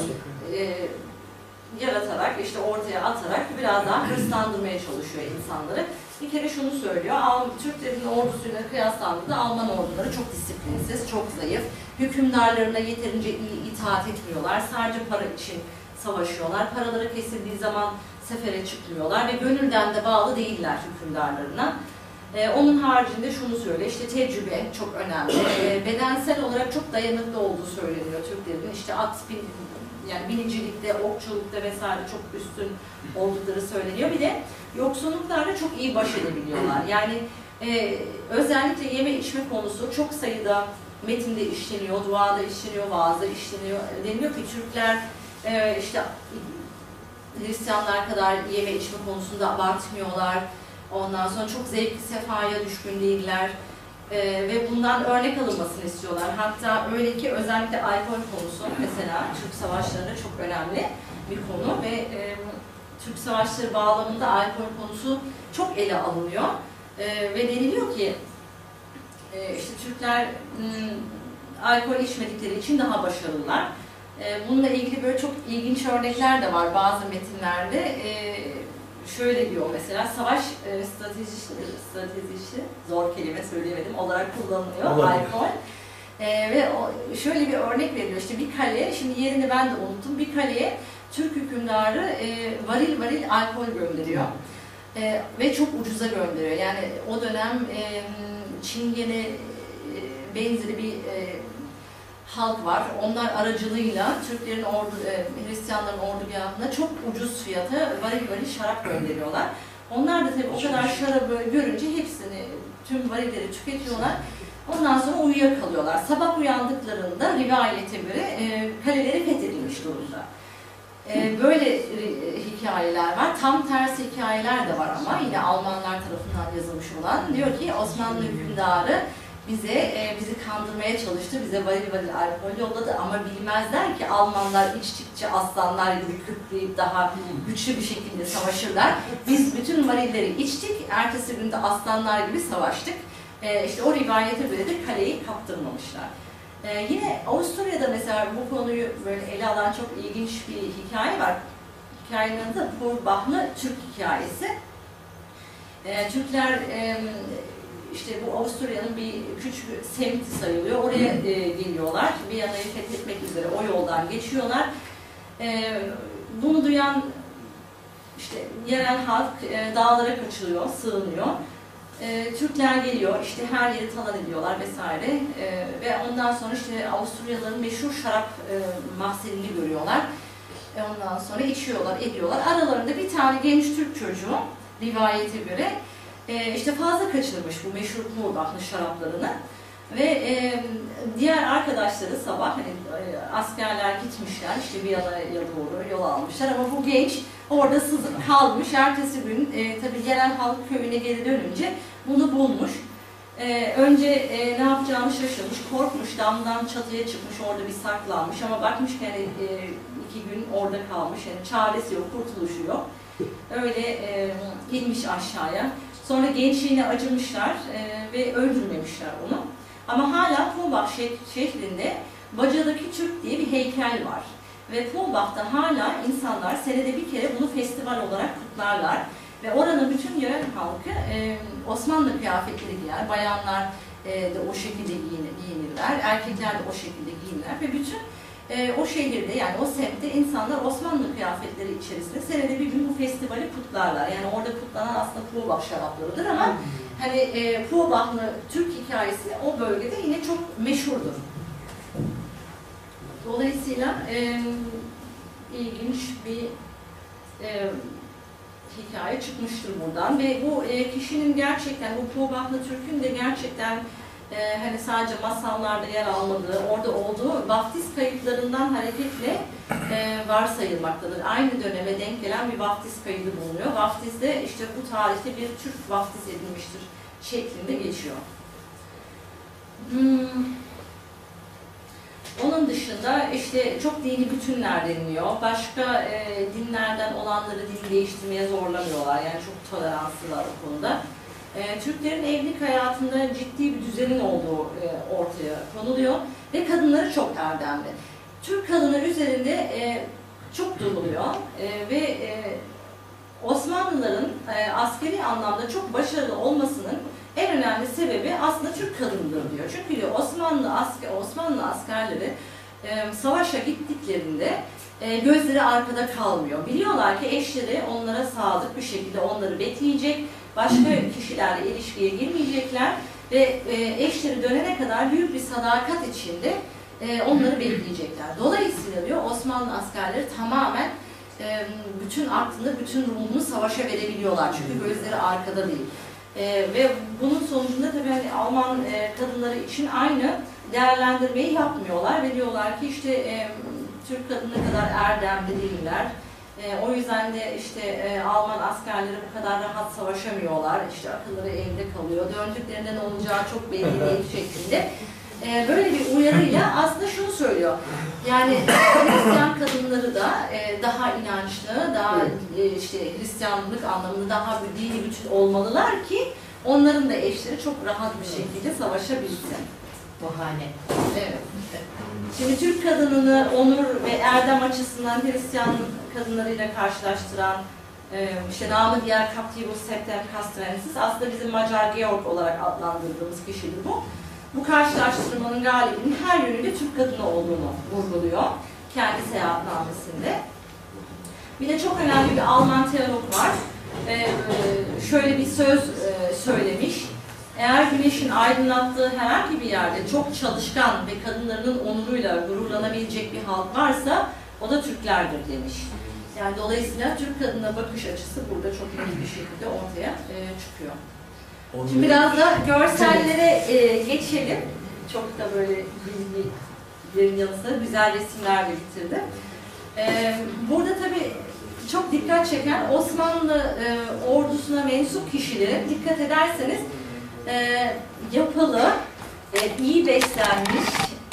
yaratarak, işte ortaya atarak biraz daha hırslandırmaya çalışıyor insanları. Bir kere şunu söylüyor, Türklerin ordusuyla kıyaslandığında Alman orduları çok disiplinsiz, çok zayıf. Hükümdarlarına yeterince iyi itaat etmiyorlar. Sadece para için savaşıyorlar. Paraları kesildiği zaman sefere çıkmıyorlar ve gönülden de bağlı değiller hükümdarlarına. Onun haricinde şunu söylüyor, işte tecrübe çok önemli. Bedensel olarak çok dayanıklı olduğu söyleniyor Türklerin. İşte yani binicilikte, okçulukta vesaire çok üstün oldukları söyleniyor. Bir de yoksunluklarla çok iyi baş edebiliyorlar. Yani özellikle yeme içme konusu çok sayıda metinde işleniyor, duada işleniyor, vaazda işleniyor. Deniliyor ki Türkler işte Hristiyanlar kadar yeme içme konusunda abartmıyorlar. Ondan sonra çok zevkli sefaya düşkün değiller. Ve bundan örnek alınmasını istiyorlar. Hatta öyle ki özellikle alkol konusu mesela Türk savaşlarında çok önemli bir konu ve Türk savaşları bağlamında alkol konusu çok ele alınıyor. Ve deniliyor ki işte Türkler alkol içmedikleri için daha başarılılar. Bununla ilgili böyle çok ilginç örnekler de var bazı metinlerde. Şöyle diyor mesela, savaş stratejisi, zor kelime söyleyemedim, olarak kullanılıyor alkol. Ve şöyle bir örnek veriliyor, işte bir kale, şimdi yerini ben de unuttum, bir kaleye Türk hükümdarı varil varil alkol gönderiyor. Ve çok ucuza gönderiyor. Yani o dönem Çingene benzeri bir halk var. Onlar aracılığıyla Türklerin Hristiyanların ordugahına çok ucuz fiyata varil varil şarap gönderiyorlar. Onlar da tabii o kadar şarabı görünce hepsini, tüm varilleri tüketiyorlar. Ondan sonra uyuyakalıyorlar. Sabah uyandıklarında rivayete göre kaleleri fethedilmiş durumda. Böyle hikayeler var. Tam tersi hikayeler de var ama yine Almanlar tarafından yazılmış olan. Diyor ki Osmanlı hükümdarı bizi kandırmaya çalıştı, bize varil varil alkol yolladı ama bilmezler ki Almanlar içtikçe aslanlar gibi kükreyip daha güçlü bir şekilde savaşırlar. Biz bütün varilleri içtik, ertesi günde aslanlar gibi savaştık. İşte o rivayete göre de kaleyi kaptırmamışlar. Yine Avusturya'da mesela bu konuyu böyle ele alan çok ilginç bir hikaye var. Hikayenin adı Purbahlı Türk hikayesi. Türkler işte bu Avusturya'nın bir küçük semti sayılıyor. Oraya geliyorlar. Viyana'yı fethetmek üzere o yoldan geçiyorlar. Bunu duyan işte yerel halk dağlara kaçılıyor, sığınıyor. Türkler geliyor, işte her yeri talan ediyorlar vesaire ve ondan sonra işte Avusturyalıların meşhur şarap mahzenini görüyorlar. Ondan sonra içiyorlar, ediyorlar. Aralarında bir tane genç Türk çocuğu rivayete göre işte fazla kaçırmış bu meşhur Purbahlı şaraplarını ve diğer arkadaşları sabah hani askerler gitmişler, işte Viyana'ya doğru yol almışlar ama bu genç orada sızıp kalmış. Ertesi gün tabii yerel halk köyüne geri dönünce bunu bulmuş. Önce ne yapacağını şaşırmış, korkmuş, damdan çatıya çıkmış, orada bir saklanmış ama bakmış ki hani 2 gün orada kalmış, yani çaresi yok, kurtuluşu yok. Öyle inmiş aşağıya. Sonra gençliğine acımışlar ve öldürmemişler onu. Ama hala Tuğbak şehrinde Baca'daki Türk diye bir heykel var. Ve Tuğbak'ta hala insanlar senede bir kere bunu festival olarak kutlarlar. Ve oranın bütün yerel halkı Osmanlı kıyafetleri giyer. Bayanlar de o şekilde giyinirler. Erkekler de o şekilde giyinirler. Ve bütün o şehirde, yani o semtte insanlar Osmanlı kıyafetleri içerisinde senede bir gün bu festivali kutlarlar. Yani orada kutlanan aslında Tuğbak şaraplarıdır ama hani Tuğbaklı Türk hikayesi o bölgede yine çok meşhurdur. Dolayısıyla ilginç bir hikaye çıkmıştır buradan ve bu kişinin gerçekten, bu Tuğbaklı Türk'ün de gerçekten hani sadece masallarda yer almadığı, orada olduğu vaftiz kayıtlarından hareketle varsayılmaktadır. Aynı döneme denk gelen bir vaftiz kaydı bulunuyor. Vaftizde işte bu tarihte bir Türk vaftiz edilmiştir şeklinde geçiyor. Onun dışında işte çok dini bütünler deniliyor. Başka dinlerden olanları din değiştirmeye zorlamıyorlar. Yani çok toleranslılar o konuda. Türklerin evlilik hayatında ciddi bir düzenin olduğu ortaya konuluyor ve kadınları çok erdemli. Türk kadını üzerinde çok duruluyor ve Osmanlıların askeri anlamda çok başarılı olmasının en önemli sebebi aslında Türk kadınıdır diyor. Çünkü diyor Osmanlı askerleri savaşa gittiklerinde gözleri arkada kalmıyor. Biliyorlar ki eşleri onlara sadık bir şekilde onları bekleyecek, başka kişilerle ilişkiye girmeyecekler ve eşleri dönene kadar büyük bir sadakat içinde onları bekleyecekler. Dolayısıyla diyor Osmanlı askerleri tamamen bütün aklını, bütün ruhunu savaşa verebiliyorlar. Çünkü gözleri arkada değil. Ve bunun sonucunda tabii hani Alman kadınları için aynı değerlendirmeyi yapmıyorlar ve diyorlar ki işte Türk kadını kadar erdemli değiller. O yüzden de işte Alman askerleri bu kadar rahat savaşamıyorlar. İşte akılları evde kalıyor. Döndüklerinde ne olacağı çok belli değil şeklinde. Böyle bir uyarıyla aslında şunu söylüyor. Yani Hristiyan kadınları da daha inançlı, daha işte Hristiyanlık anlamında daha bir dini bütün olmalılar ki onların da eşleri çok rahat bir şekilde savaşabilsin. Bahane. Evet. Şimdi Türk kadınını onur ve erdem açısından Hristiyan kadınlarıyla karşılaştıran işte namı diğer Captivus Septem Castrensis aslında bizim Macar Georg olarak adlandırdığımız kişidir bu. Bu karşılaştırmanın galibinin her yönüyle Türk kadını olduğunu vurguluyor kendi seyahatnamesinde. Bir de çok önemli bir Alman teolog var. Şöyle bir söz söylemiş. Eğer güneşin aydınlattığı herhangi bir yerde çok çalışkan ve kadınlarının onuruyla gururlanabilecek bir halk varsa o da Türklerdir demiş. Yani dolayısıyla Türk kadına bakış açısı burada çok iyi bir şekilde ortaya çıkıyor. Şimdi biraz da görsellere geçelim. Çok da böyle bilgilerin yanı sıra güzel resimler de bitirdim. Burada tabii çok dikkat çeken Osmanlı ordusuna mensup kişilere dikkat ederseniz yapılı, iyi beslenmiş,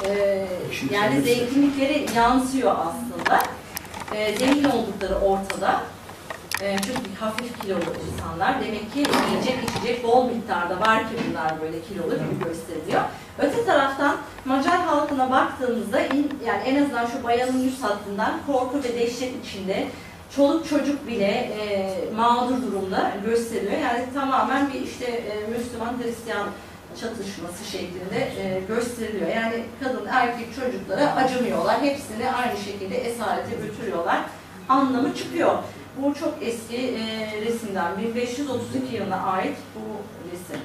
yani zenginlikleri yansıyor aslında. Zengin oldukları ortada. Çünkü hafif kilolu insanlar. Demek ki yiyecek içecek bol miktarda var ki bunlar böyle kilolu gibi gösteriyor. Öte taraftan Macar halkına baktığımızda yani en azından şu bayanın yüz hattından korku ve dehşet içinde çoluk çocuk bile mağdur durumda gösteriyor. Yani tamamen bir işte Müslüman Hristiyan çatışması şeklinde gösteriliyor. Yani kadın erkek çocuklara acımıyorlar. Hepsini aynı şekilde esarete götürüyorlar. Anlamı çıkıyor. Bu çok eski resimden, 1532 yılına ait bu resim.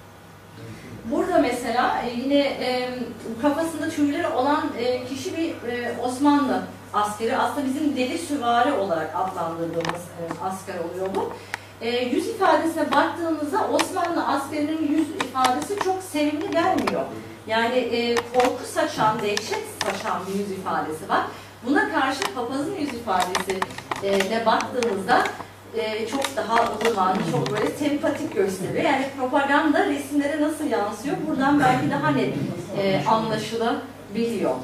Burada mesela yine kafasında tüyleri olan kişi bir Osmanlı askeri. Aslında bizim deli süvari olarak adlandırdığımız asker oluyor bu. Yüz ifadesine baktığımızda Osmanlı askerinin yüz ifadesi çok sevimli gelmiyor. Yani korku saçan, dehşet saçan bir yüz ifadesi var. Buna karşı papazın yüz ifadesi ne baktığımızda çok daha ılıman, çok böyle sempatik gösteriyor. Yani propaganda resimlere nasıl yansıyor? Buradan belki daha net anlaşılabiliyor.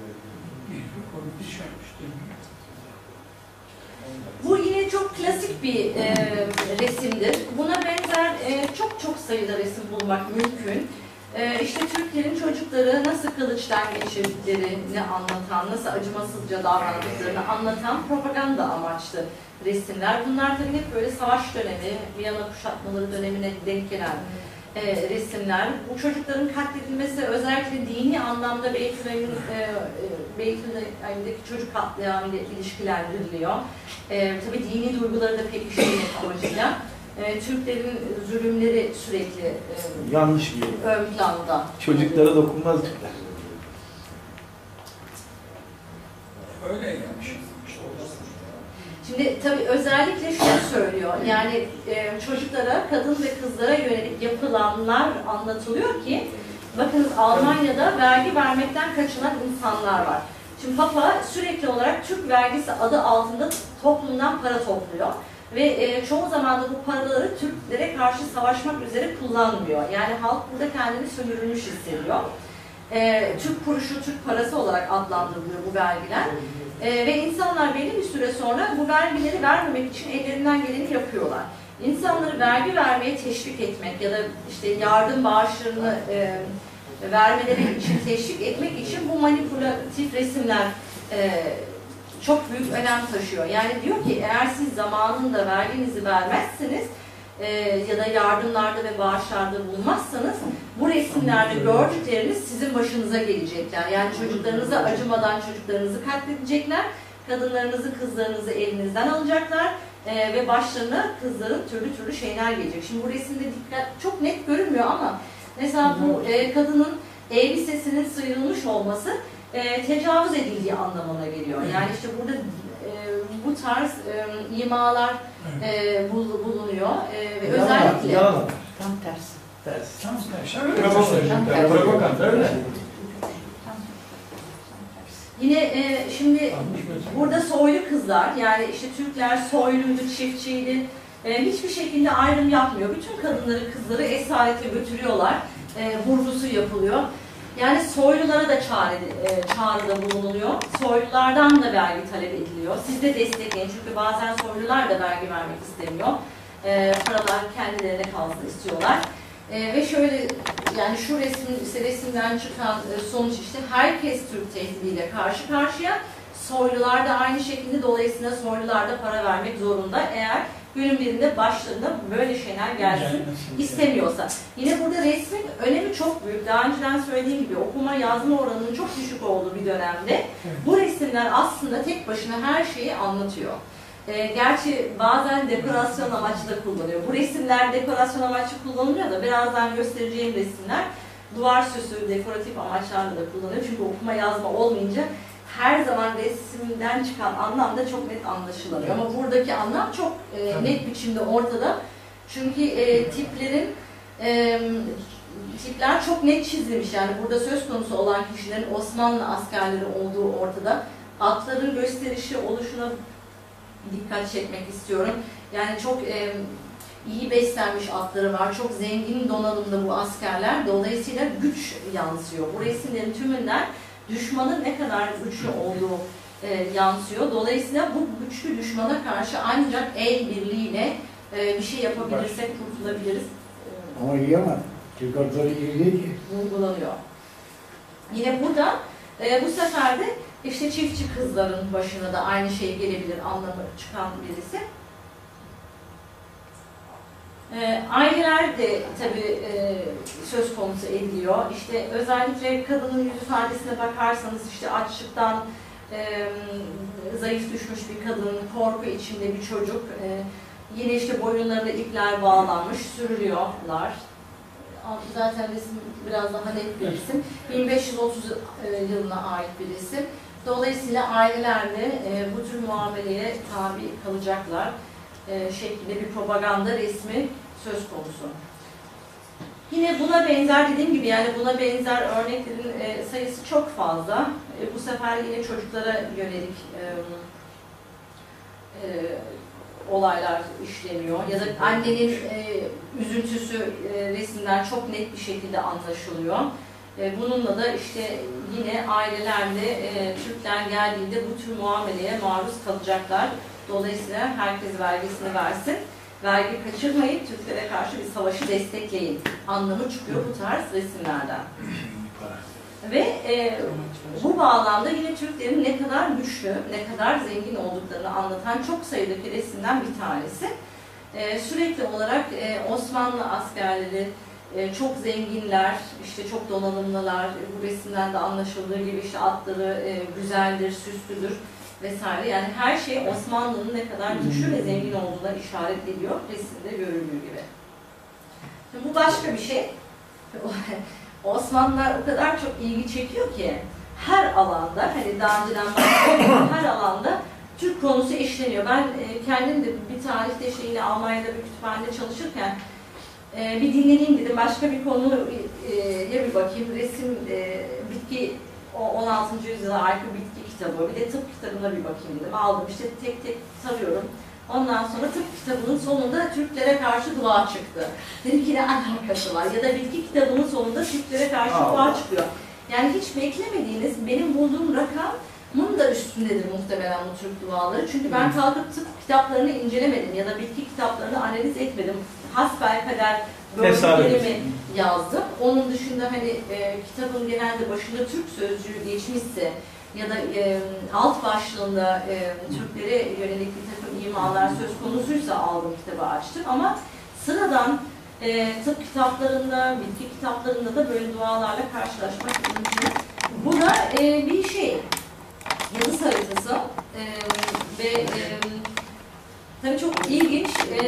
Bu yine çok klasik bir resimdir. Buna benzer çok sayıda resim bulmak mümkün. İşte Türklerin çocukları nasıl kılıçtan geçirdiklerini anlatan, nasıl acımasızca davrandıklarını anlatan propaganda amaçlı resimler. Bunlar tabii hep böyle savaş dönemi, Viyana kuşatmaları dönemine denk gelen resimler. Bu çocukların katledilmesi özellikle dini anlamda Beytül'deki çocuk katliamıyla ilişkilendiriliyor. Tabii dini duyguları da pekiştirmek amacıyla. Türklerin zulümleri sürekli yanlış bir ön planda. Çocuklara dokunmaz Türkler. Öyle yani. Şimdi tabii özellikle şunu söylüyor, yani çocuklara, kadın ve kızlara yönelik yapılanlar anlatılıyor ki, bakınız Almanya'da vergi vermekten kaçınan insanlar var. Şimdi Papa sürekli olarak Türk vergisi adı altında toplumdan para topluyor. Ve çoğu zaman da bu paraları Türklere karşı savaşmak üzere kullanmıyor. Yani halk burada kendini sömürülmüş hissediyor. Türk kuruşu, Türk parası olarak adlandırılıyor bu vergiler. Ve insanlar belli bir süre sonra bu vergileri vermemek için ellerinden geleni yapıyorlar. İnsanları vergi vermeye teşvik etmek ya da işte yardım bağışlarını vermeleri için teşvik etmek için bu manipülatif resimler çok büyük önem taşıyor. Yani diyor ki eğer siz zamanında verginizi vermezseniz ya da yardımlarda ve bağışlarda bulunmazsanız bu resimlerde gördükleriniz sizin başınıza gelecekler. Yani çocuklarınıza acımadan çocuklarınızı katledecekler, kadınlarınızı, kızlarınızı elinizden alacaklar ve başlarına kızların türlü şeyler gelecek. Şimdi bu resimde dikkat çok net görünmüyor ama mesela bu kadının elbisesinin sıyrılmış olması tecavüz edildiği anlamına geliyor. Yani işte burada bu tarz imalar bulunuyor ve özellikle Tam tersi. Tam tersi. Propaganda öyle. yine şimdi burada soylu kızlar, yani işte Türkler soyluydu, çiftçiydi, hiçbir şekilde ayrım yapmıyor. Bütün kadınları, kızları esarete götürüyorlar, vurgusu yapılıyor. Yani soylulara da çağrıda bulunuluyor. Soylulardan da vergi talep ediliyor. Siz de destekleyin çünkü bazen soylular da vergi vermek istemiyor. Paralar kendilerine kalsın istiyorlar. Ve şöyle, yani şu resimden çıkan sonuç işte herkes Türk tehdidiyle karşı karşıya. Soylular da aynı şekilde, dolayısıyla soylular da para vermek zorunda eğer günün birinde başlarına böyle şeyler gelsin istemiyorsa. Yine burada resmin önemi çok büyük. Daha önceden söylediğim gibi okuma yazma oranının çok düşük olduğu bir dönemde bu resimler aslında tek başına her şeyi anlatıyor. Gerçi bazen dekorasyon amaçlı da kullanıyor. Bu resimler dekorasyon amaçlı kullanılıyor da birazdan göstereceğim resimler duvar süsü, dekoratif amaçlarla da kullanılıyor. Çünkü okuma yazma olmayınca her zaman resimden çıkan anlam da çok net anlaşılamıyor. Ama buradaki anlam çok net biçimde ortada. Çünkü tipler çok net çizilmiş. Yani burada söz konusu olan kişilerin Osmanlı askerleri olduğu ortada. Atların gösterişi oluşuna dikkat çekmek istiyorum. Yani çok iyi beslenmiş atları var. Çok zengin donanımda bu askerler. Dolayısıyla güç yansıyor. Bu resimlerin tümünden düşmanın ne kadar güçlü olduğu yansıyor. Dolayısıyla bu güçlü düşmana karşı ancak el birliğiyle bir şey yapabilirsek kurtulabiliriz. Ama iyi ama Türk atları iyi değil ki. Vurgulanıyor. Yine burada bu sefer de işte çiftçi kızların başına da aynı şey gelebilir anlamı çıkan birisi. Aileler de tabii söz konusu ediliyor. İşte özellikle kadının yüz ifadesine bakarsanız işte açlıktan zayıf düşmüş bir kadın, korku içinde bir çocuk. Yine işte boyunlarında ipler bağlanmış, sürülüyorlar. Zaten resim biraz daha net bir resim. 1530 yılına ait bir resim. Dolayısıyla aileler de bu tür muameleye tabi kalacaklar şeklinde bir propaganda resmi söz konusu. Yine buna benzer, dediğim gibi yani buna benzer örneklerin sayısı çok fazla. Bu sefer yine çocuklara yönelik olaylar işleniyor. Ya da annenin üzüntüsü resimden çok net bir şekilde anlaşılıyor. Bununla da işte yine ailelerle Türkler geldiğinde bu tür muameleye maruz kalacaklar. Dolayısıyla herkes vergisini versin. Vergi kaçırmayın, Türklere karşı bir savaşı destekleyin anlamı çıkıyor bu tarz resimlerden. Ve bu bağlamda yine Türklerin ne kadar güçlü, ne kadar zengin olduklarını anlatan çok sayıdaki resimden bir tanesi. Sürekli olarak Osmanlı askerleri çok zenginler, işte çok donanımlılar, bu resimden de anlaşıldığı gibi işte atları güzeldir, süslüdür vesaire. Yani her şey Osmanlı'nın ne kadar güçlü ve zengin olduğuna işaret ediyor resimde görüldüğü gibi. Şimdi bu başka bir şey. Osmanlılar o kadar çok ilgi çekiyor ki her alanda, hani daha önceden bahsettiğim her alanda Türk konusu işleniyor. Ben kendim de bir tarihte işte yine Almanya'da bir kütüphanede çalışırken bir dinleneyim dedim. Başka bir konuya bir bakayım. Resim, bitki, o 16. yüzyıla ait bir bitki kitabı. Bir de tıp kitabına bir bakayım dedim. Aldım işte tek tek tarıyorum. Ondan sonra tıp kitabının sonunda Türklere karşı dua çıktı. Dedim ki ne alakası var? Ya da bitki kitabının sonunda Türklere karşı dua çıkıyor. Yani hiç beklemediğiniz, benim bulduğum rakamın da üstündedir muhtemelen bu Türk duaları. Çünkü ben kalkıp tıp kitaplarını incelemedim ya da bitki kitaplarını analiz etmedim. Hasbelkader bölgelerimi yazdım. Onun dışında hani kitabın genelde başında Türk sözcüğü geçmişse ya da alt başlığında Türklere yönelik bir takım imalar söz konusuysa aldım kitabı açtım. Ama sıradan tıp kitaplarında, bitki kitaplarında da böyle dualarla karşılaşmak mümkün. Bu da bir şey, yıldız haritası ve tabii çok ilginç.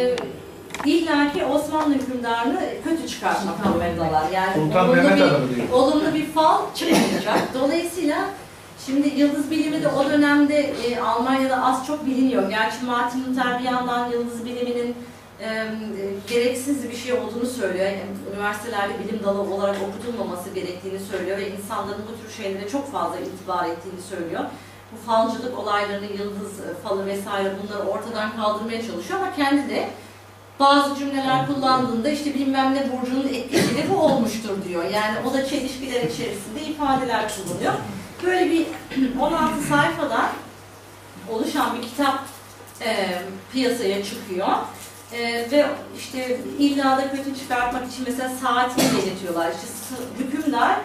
İlla ki Osmanlı hükümdarını kötü çıkartmak amacındalar. Yani olumlu bir fal çıkmayacak. Dolayısıyla şimdi yıldız bilimi de o dönemde Almanya'da az çok biliniyor. Gerçi Martin Luther bir yandan yıldız biliminin gereksiz bir şey olduğunu söylüyor. Yani, üniversitelerde bilim dalı olarak okutulmaması gerektiğini söylüyor ve insanların bu tür şeylere çok fazla itibar ettiğini söylüyor. Bu falcılık olaylarını, yıldız falı vesaire bunları ortadan kaldırmaya çalışıyor ama kendi de bazı cümleler kullandığında işte bilmem ne burcunun etkisiyle bu olmuştur diyor. Yani o da çelişkiler içerisinde ifadeler kullanıyor. Böyle bir 16 sayfadan oluşan bir kitap piyasaya çıkıyor. Ve işte illa da kötü çıkartmak için mesela saatini belirtiyorlar. İşte hükümdar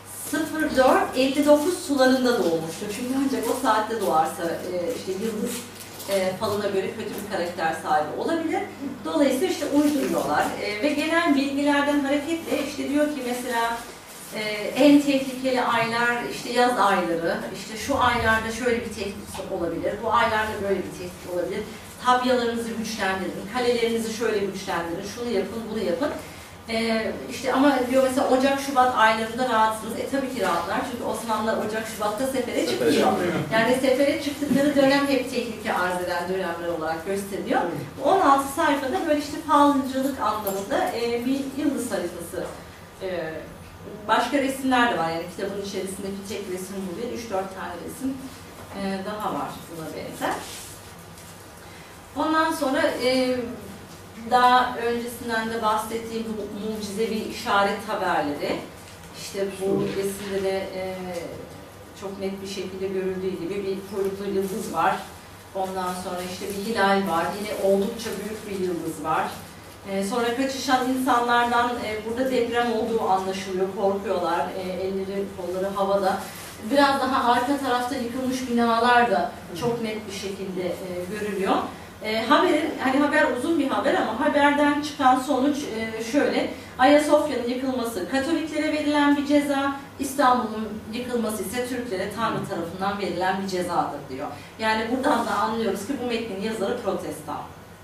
04.59 sularında doğmuştu. Çünkü ancak o saatte doğarsa işte yıldız falına göre kötü bir karakter sahibi olabilir. Dolayısıyla işte uyduruyorlar. Ve genel bilgilerden hareketle işte diyor ki mesela en tehlikeli aylar işte yaz ayları, işte şu aylarda şöyle bir tehdit olabilir, bu aylarda böyle bir tehdit olabilir. Tabyalarınızı güçlendirin, kalelerinizi şöyle güçlendirin, şunu yapın, bunu yapın. İşte ama diyor mesela Ocak-Şubat aylarında rahatsınız. Tabii ki rahatlar çünkü Osmanlılar Ocak-Şubat'ta sefere çıkıyor. Yani sefere çıktıkları dönem hep tehlike arz eden dönemler olarak gösteriliyor. 16 sayfada böyle işte falcılık anlamında bir yıldız haritası. Başka resimler de var yani kitabın içerisindeki tek resim bu değil, 3-4 tane resim daha var buna benzer. Ondan sonra daha öncesinden de bahsettiğim bu mucizevi işaret haberleri, işte bu resimde de çok net bir şekilde görüldüğü gibi bir kuyruklu yıldız var. Ondan sonra işte bir hilal var, yine oldukça büyük bir yıldız var. Sonra kaçışan insanlardan burada deprem olduğu anlaşılıyor, korkuyorlar, elleri kolları havada. Biraz daha arka tarafta yıkılmış binalar da çok net bir şekilde görülüyor. Haberin, hani haber uzun bir haber ama haberden çıkan sonuç şöyle: Ayasofya'nın yıkılması Katoliklere verilen bir ceza, İstanbul'un yıkılması ise Türklere Tanrı tarafından verilen bir cezadır diyor. Yani buradan da anlıyoruz ki bu metnin yazarı protestan.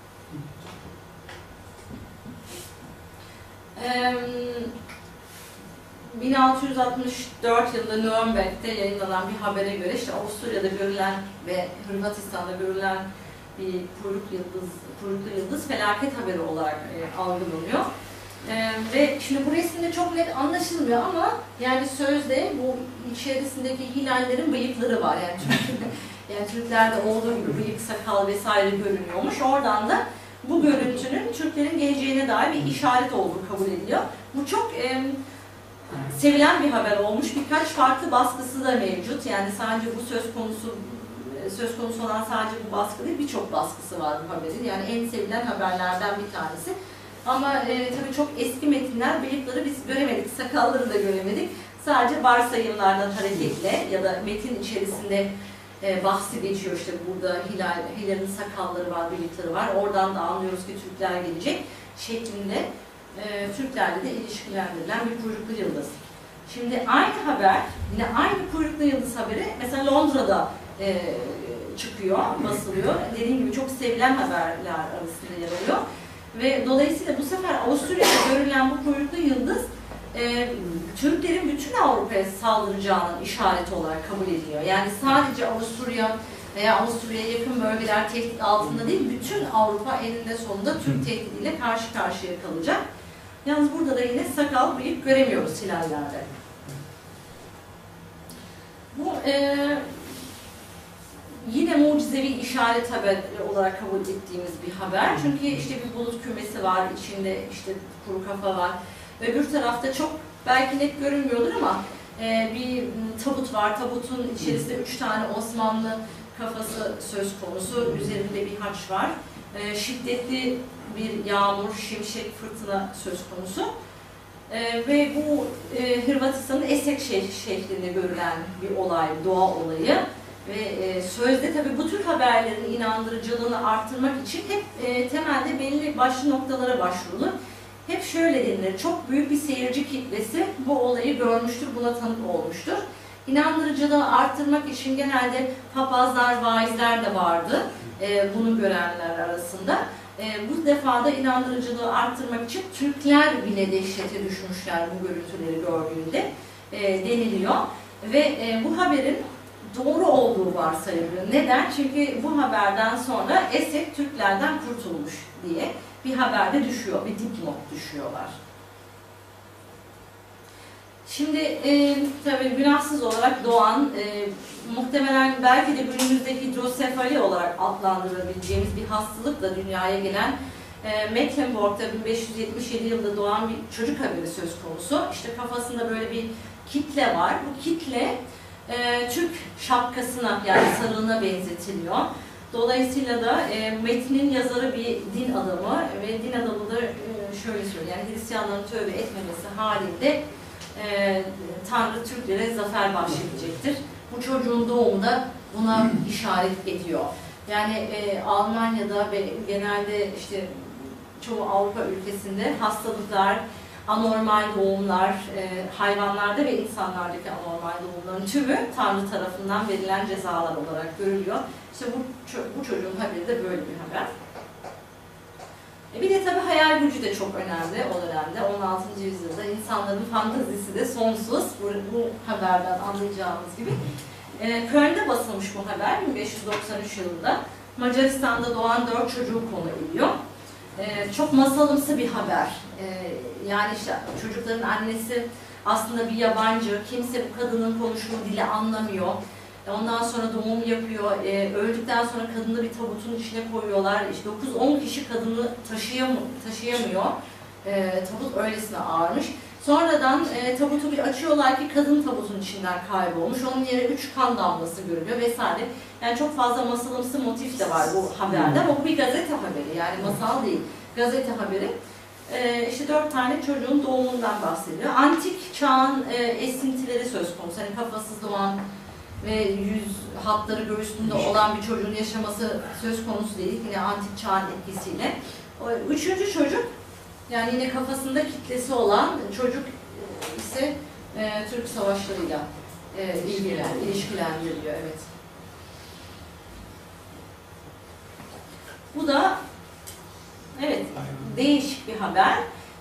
1664 yılında Nürnberg'de yayınlanan bir habere göre işte Avusturya'da görülen ve Hırvatistan'da görülen bir kuyruklu yıldız felaket haberi olarak algılanıyor. Ve şimdi bu resimde çok net anlaşılmıyor ama yani sözde bu içerisindeki hilallerin bıyıkları var. Yani Türklerde olduğu gibi bıyık, sakal vesaire görünüyormuş. Oradan da bu görüntünün Türklerin geleceğine dair bir işaret olduğu kabul ediliyor. Bu çok sevilen bir haber olmuş. Birkaç farklı baskısı da mevcut. Yani sadece bu söz konusu olan sadece bu baskı değil, birçok baskısı var bu haberin. Yani en sevilen haberlerden bir tanesi. Ama tabii çok eski metinler, bıyıkları biz göremedik, sakalları da göremedik. Sadece varsayımlardan hareketle ya da metin içerisinde bahsi geçiyor, işte burada Hilal'in sakalları var, bıyıkları var. Oradan da anlıyoruz ki Türkler gelecek şeklinde Türklerle de ilişkilendirilen bir kuyruklu yıldız. Şimdi aynı haber, yine aynı kuyruklu yıldız haberi mesela Londra'da çıkıyor, basılıyor. Dediğim gibi çok sevilen haberler arasında yer alıyor. Ve dolayısıyla bu sefer Avusturya'da görülen bu kuyruklu yıldız Türklerin bütün Avrupa'ya saldıracağının işareti olarak kabul ediliyor. Yani sadece Avusturya veya Avusturya'ya yakın bölgeler tehdit altında değil, bütün Avrupa eninde sonunda Türk tehdidiyle karşı karşıya kalacak. Yalnız burada da yine sakal, bıyık göremiyoruz hilallerde. Bu yine mucizevi işaret haber olarak kabul ettiğimiz bir haber. Çünkü işte bir bulut kümesi var, içinde işte kuru kafa var. Öbür tarafta çok belki net görünmüyordur ama bir tabut var. Tabutun içerisinde 3 tane Osmanlı kafası söz konusu. Üzerinde bir haç var. Şiddetli bir yağmur, şimşek, fırtına söz konusu. Ve bu Hırvatistan'ın Esek şehrinde görülen bir olay, doğa olayı. Ve sözde tabii bu tür haberlerin inandırıcılığını arttırmak için hep temelde belli başlı noktalara başvurulur. Hep şöyle denilir, çok büyük bir seyirci kitlesi bu olayı görmüştür, buna tanık olmuştur. İnandırıcılığı arttırmak için genelde papazlar, vaizler de vardı bunu görenler arasında. Bu defa da inandırıcılığı arttırmak için Türkler bile dehşete düşmüşler bu görüntüleri gördüğünde deniliyor. Ve bu haberin doğru olduğu varsayılıyor. Neden? Çünkü bu haberden sonra Esek Türklerden kurtulmuş diye bir haberde düşüyor, bir dipnot düşüyorlar. Şimdi tabii günahsız olarak doğan, muhtemelen belki de günümüzde hidrosefali olarak adlandırabileceğimiz bir hastalıkla dünyaya gelen Mecklenburg'da 1577 yılında doğan bir çocuk haberi söz konusu. İşte kafasında böyle bir kitle var. Bu kitle Türk şapkasına, yani sarığına benzetiliyor. Dolayısıyla da metnin yazarı bir din adamı ve din adamı da şöyle söylüyor, yani Hristiyanların tövbe etmemesi halinde Tanrı Türklere zafer bahşedecektir. Bu çocuğun doğumu da buna işaret ediyor. Yani Almanya'da ve genelde işte çoğu Avrupa ülkesinde hastalıklar, anormal doğumlar, hayvanlarda ve insanlardaki anormal doğumların tümü Tanrı tarafından verilen cezalar olarak görülüyor. İşte bu çocuğun haberi de böyle bir haber. Bir de tabii hayal gücü de çok önemli o dönemde. 16. yüzyılda insanların fantazisi de sonsuz. Bu haberden anlayacağımız gibi. Köln'de basılmış bu haber 1593 yılında. Macaristan'da doğan 4 çocuğu konu ediyor. Çok masalımsı bir haber. Yani işte çocukların annesi aslında bir yabancı, kimse bu kadının konuştuğu dili anlamıyor. Ondan sonra doğum yapıyor, öldükten sonra kadını bir tabutun içine koyuyorlar. İşte 9-10 kişi kadını taşıyamıyor. Tabut öylesine ağırmış. Sonradan tabutu bir açıyorlar ki kadın tabutun içinden kaybolmuş. Onun yerine 3 kan damlası görülüyor vesaire. Yani çok fazla masalımsı motif de var bu haberde ama bu bir gazete haberi, yani masal değil, gazete haberi. İşte 4 tane çocuğun doğumundan bahsediyor. Antik çağın esintileri söz konusu. Hani kafasız doğan ve yüz hatları göğsünde olan bir çocuğun yaşaması söz konusu değil. Yine antik çağın etkisiyle. O 3. çocuk, yani yine kafasında kitlesi olan çocuk ise Türk savaşlarıyla ilişkilendiriliyor. Evet. Bu da evet değişik bir haber.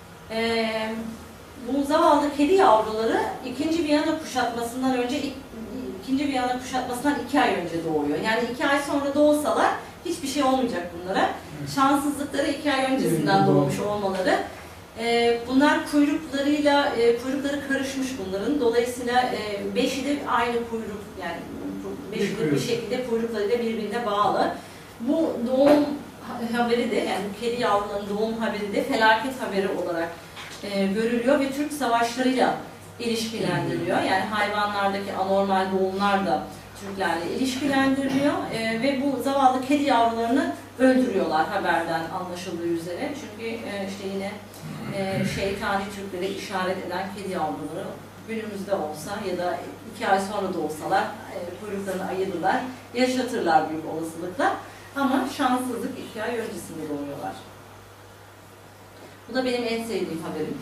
Bu zavallı kedi yavruları 2. Viyana kuşatmasından önce 2. Viyana kuşatmasından 2 ay önce doğuyor. Yani 2 ay sonra doğsalar hiçbir şey olmayacak bunlara. Şanssızlıkları 2 ay öncesinden doğmuş olmaları. Bunlar kuyrukları karışmış bunların. Dolayısıyla beşi de aynı kuyruk, yani beşi de bir şekilde kuyruklarıyla birbirine bağlı. Bu doğum haberi de, yani kedi yavrularının doğum haberi de felaket haberi olarak görülüyor ve Türk savaşlarıyla ilişkilendiriliyor. Yani hayvanlardaki anormal doğumlar da Türklerle ilişkilendiriliyor ve bu zavallı kedi yavrularını öldürüyorlar haberden anlaşıldığı üzere. Çünkü işte yine şeytani Türklere işaret eden kedi yavruları günümüzde olsa ya da 2 ay sonra da olsalar kuyruklarını ayırırlar, yaşatırlar büyük olasılıkla. Ama şanssızlık 2 ay öncesinde doğuyorlar. Bu da benim en sevdiğim haberim.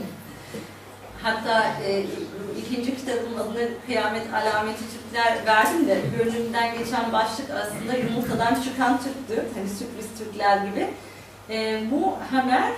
Hatta ikinci kitabımın adını Kıyamet Alameti Türkler verdim de gönlümden geçen başlık aslında yumurtadan çıkan Türk'tü. Hani sürpriz Türkler gibi. Bu haber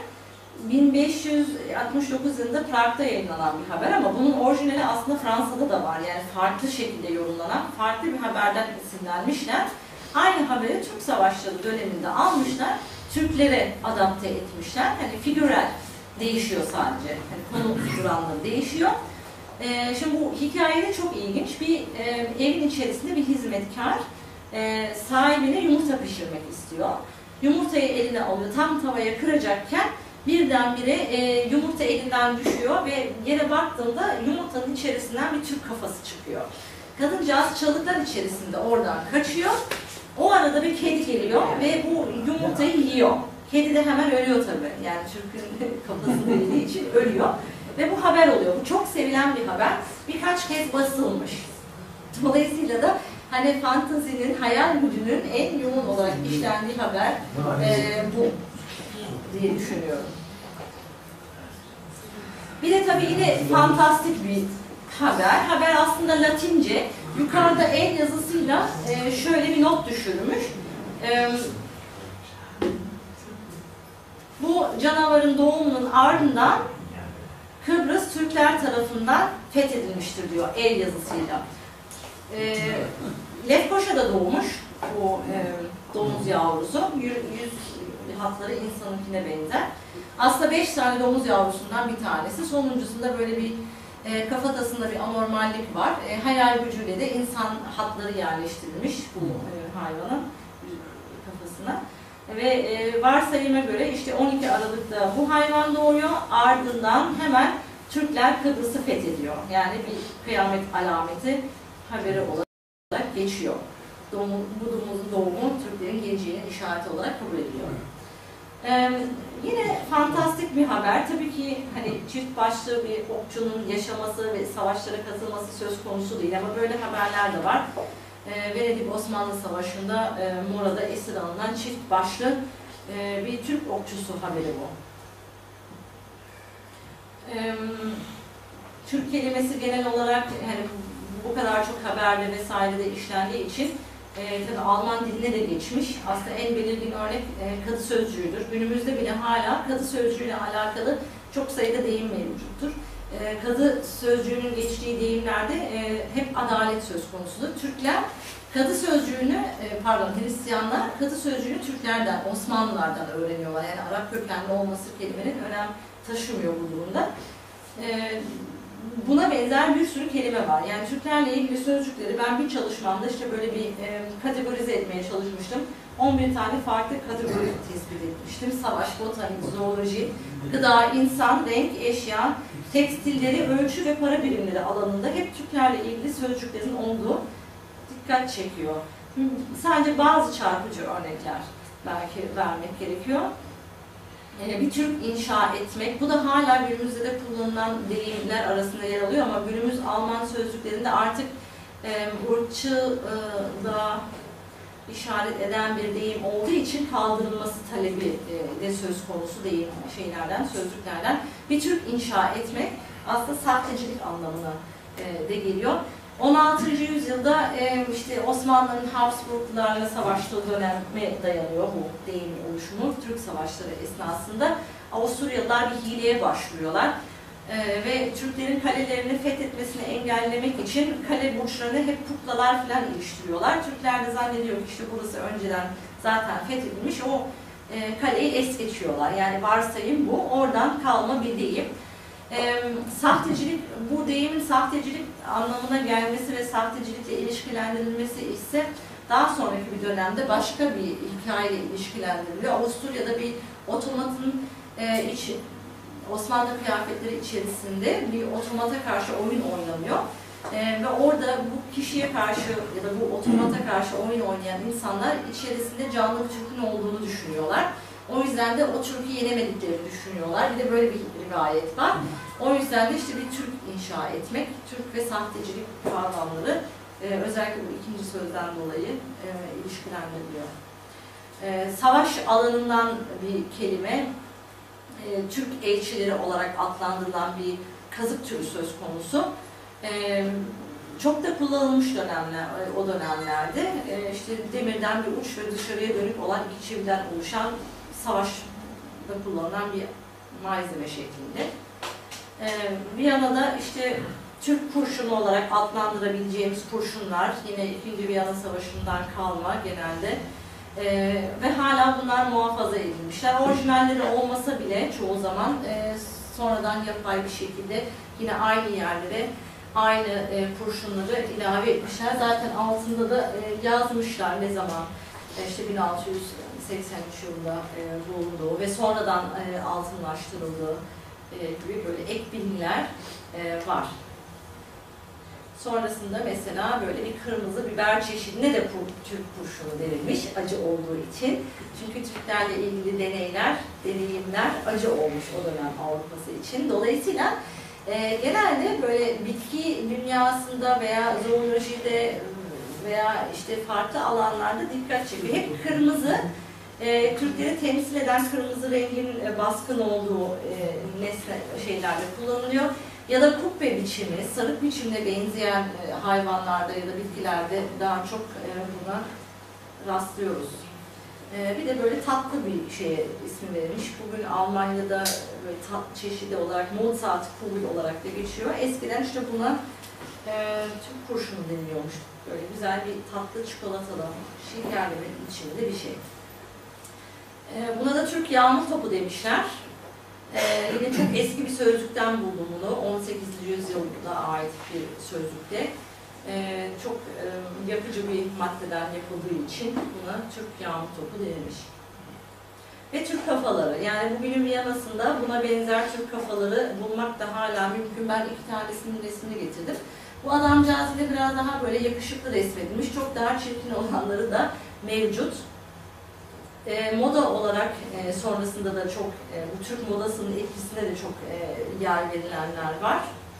1569 yılında Prag'da yayınlanan bir haber ama bunun orijinali aslında Fransa'da da var. Yani farklı şekilde yorumlanan, farklı bir haberden esinlenmişler. Aynı haberi Türk Savaşları döneminde almışlar, Türklere adapte etmişler. Hani figürel değişiyor sadece. Hani konu figüranları değişiyor. Şimdi bu hikayede çok ilginç. Bir evin içerisinde bir hizmetkar sahibine yumurta pişirmek istiyor. Yumurtayı eline alıyor, tam tavaya kıracakken birdenbire yumurta elinden düşüyor ve yere baktığında yumurtanın içerisinden bir Türk kafası çıkıyor. Kadıncağız çalıklar içerisinde oradan kaçıyor. O arada bir kedi geliyor ve bu yumurtayı yiyor. Kedi de hemen ölüyor tabii. Yani Türk'ün kafasını yediği için ölüyor. Ve bu haber oluyor. Bu çok sevilen bir haber. Birkaç kez basılmış. Dolayısıyla da hani fantazinin, hayal gücünün en yoğun olarak işlendiği haber bu diye düşünüyorum. Bir de tabii yine fantastik bir haber. Haber aslında Latince. Yukarıda el yazısıyla şöyle bir not düşürmüş. Bu canavarın doğumunun ardından Kıbrıs Türkler tarafından fethedilmiştir diyor el yazısıyla. Lefkoşa'da doğmuş bu domuz yavrusu. Yüz hatları insanınkine benzer. Aslında 5 tane domuz yavrusundan bir tanesi. Sonuncusunda böyle bir kafatasında bir anormallik var. Hayal gücüyle de insan hatları yerleştirilmiş bu hayvanın kafasına. Ve varsayıma göre işte 12 Aralık'ta bu hayvan doğuyor. Ardından hemen Türkler Kıbrıs'ı fethediyor. Yani bir kıyamet alameti haberi olarak geçiyor. Bu domuzun doğumu Türklerin geleceğinin işareti olarak kabul ediliyor. Yine fantastik bir haber. Tabii ki hani çift başlı bir okçunun yaşaması ve savaşlara katılması söz konusu değil ama böyle haberler de var. Venedik Osmanlı Savaşı'nda Mora'da esir alınan çift başlı bir Türk okçusu haberi bu. Türk kelimesi genel olarak hani bu kadar çok haberde vesairede işlendiği için tabii Alman diline de geçmiş. Aslında en belirgin örnek kadı sözcüğüdür. Günümüzde bile hala kadı sözcüğüyle alakalı çok sayıda deyim mevcuttur. Kadı sözcüğünün geçtiği deyimlerde hep adalet söz konusudur. Türkler kadı sözcüğünü, Hristiyanlar kadı sözcüğünü Türklerden, Osmanlılardan öğreniyorlar. Yani Arap kökenli olması kelimenin önem taşımıyor bu durumda. Buna benzer bir sürü kelime var. Yani Türklerle ilgili sözcükleri ben bir çalışmamda işte böyle bir kategorize etmeye çalışmıştım. 11 tane farklı kategori tespit etmiştim. Savaş, botanik, zooloji, gıda, insan, renk, eşya, tekstilleri, ölçü ve para birimleri alanında hep Türklerle ilgili sözcüklerin olduğu dikkat çekiyor. Sadece bazı çarpıcı örnekler belki vermek gerekiyor. Bir Türk inşa etmek, bu da hala günümüzde de kullanılan deyimler arasında yer alıyor ama günümüz Alman sözlüklerinde artık ırkçılığa işaret eden bir deyim olduğu için kaldırılması talebi de söz konusu deyim şeylerden, sözlüklerden. Bir Türk inşa etmek aslında sahtecilik anlamına de geliyor. 16. yüzyılda işte Osmanlı'nın Habsburglarla savaştığı döneme dayanıyor bu deyim oluşumu. Türk savaşları esnasında Avusturyalılar bir hileye başvuruyorlar. Ve Türklerin kalelerini fethetmesini engellemek için kale burçlarına hep kuklalar falan iliştiriyorlar. Türkler de zannediyor ki işte burası önceden zaten fethedilmiş. O kaleyi es geçiyorlar. Yani varsayım bu. Oradan kalma bir deyim. Sahtecilik, bu deyimin sahtecilik anlamına gelmesi ve sahtecilikle ilişkilendirilmesi ise daha sonraki bir dönemde başka bir hikayeyle ilişkilendiriliyor. Avusturya'da bir otomatın Osmanlı kıyafetleri içerisinde bir otomata karşı oyun oynanıyor. Ve orada bu kişiye karşı ya da bu otomata karşı oyun oynayan insanlar içerisinde canlı bir Türk'ün olduğunu düşünüyorlar. O yüzden de o Türk'ü yenemediklerini düşünüyorlar. Bir de böyle bir rivayet var. O yüzden de işte bir Türk inşa etmek, Türk ve sahtecilik kavramları özellikle bu ikinci sözden dolayı ilişkilendiriliyor. Savaş alanından bir kelime, Türk elçileri olarak adlandırılan bir kazık türü söz konusu. Çok da kullanılmış o dönemlerde. İşte demirden bir uç ve dışarıya dönük olan iki çividen oluşan savaşta kullanılan bir malzeme şeklinde. Viyana'da işte Türk kurşunu olarak adlandırabileceğimiz kurşunlar yine 2. Viyana Savaşı'ndan kalma genelde. Ve hala bunlar muhafaza edilmişler. Orijinalleri olmasa bile çoğu zaman sonradan yapay bir şekilde yine aynı yerlere aynı kurşunları ilave etmişler. Zaten altında da yazmışlar ne zaman işte 1683 yılında bulunduğu ve sonradan altınlaştırıldığı gibi böyle ek bilgiler var. Sonrasında mesela böyle bir kırmızı biber çeşidine de Türk kurşunu denilmiş acı olduğu için. Çünkü Türklerle ilgili deneyimler acı olmuş o dönem Avrupa'sı için. Dolayısıyla genelde böyle bitki dünyasında veya zoolojide veya işte farklı alanlarda dikkat çekiyor. Hep kırmızı, Türkleri temsil eden kırmızı rengin baskın olduğu şeylerde kullanılıyor. Ya da kubbe biçimi, sarık biçimine benzeyen hayvanlarda ya da bitkilerde daha çok buna rastlıyoruz. Bir de böyle tatlı bir şeye ismi verilmiş. Bugün Almanya'da böyle tatlı çeşidi olarak Mozartkugel olarak da geçiyor. Eskiden işte buna Türk kurşunu deniliyormuş. Böyle güzel bir tatlı çikolatalı, şekerli bir içinde bir şey. Buna da Türk yağmur topu demişler. Yine çok eski bir sözlükten buldum bunu. 18. yüzyılda ait bir sözlükte. Çok yapıcı bir maddeden yapıldığı için buna Türk yağmur topu denilmiş. Ve Türk kafaları. Yani bugünün Viyana'sında buna benzer Türk kafaları bulmak da hala mümkün. Ben 2 tanesinin resmini getirdim. Bu adamcağız ile biraz daha böyle yakışıklı resmedilmiş. Çok daha çirkin olanları da mevcut. Moda olarak sonrasında da çok bu Türk modasının etkisine de çok yer verilenler var.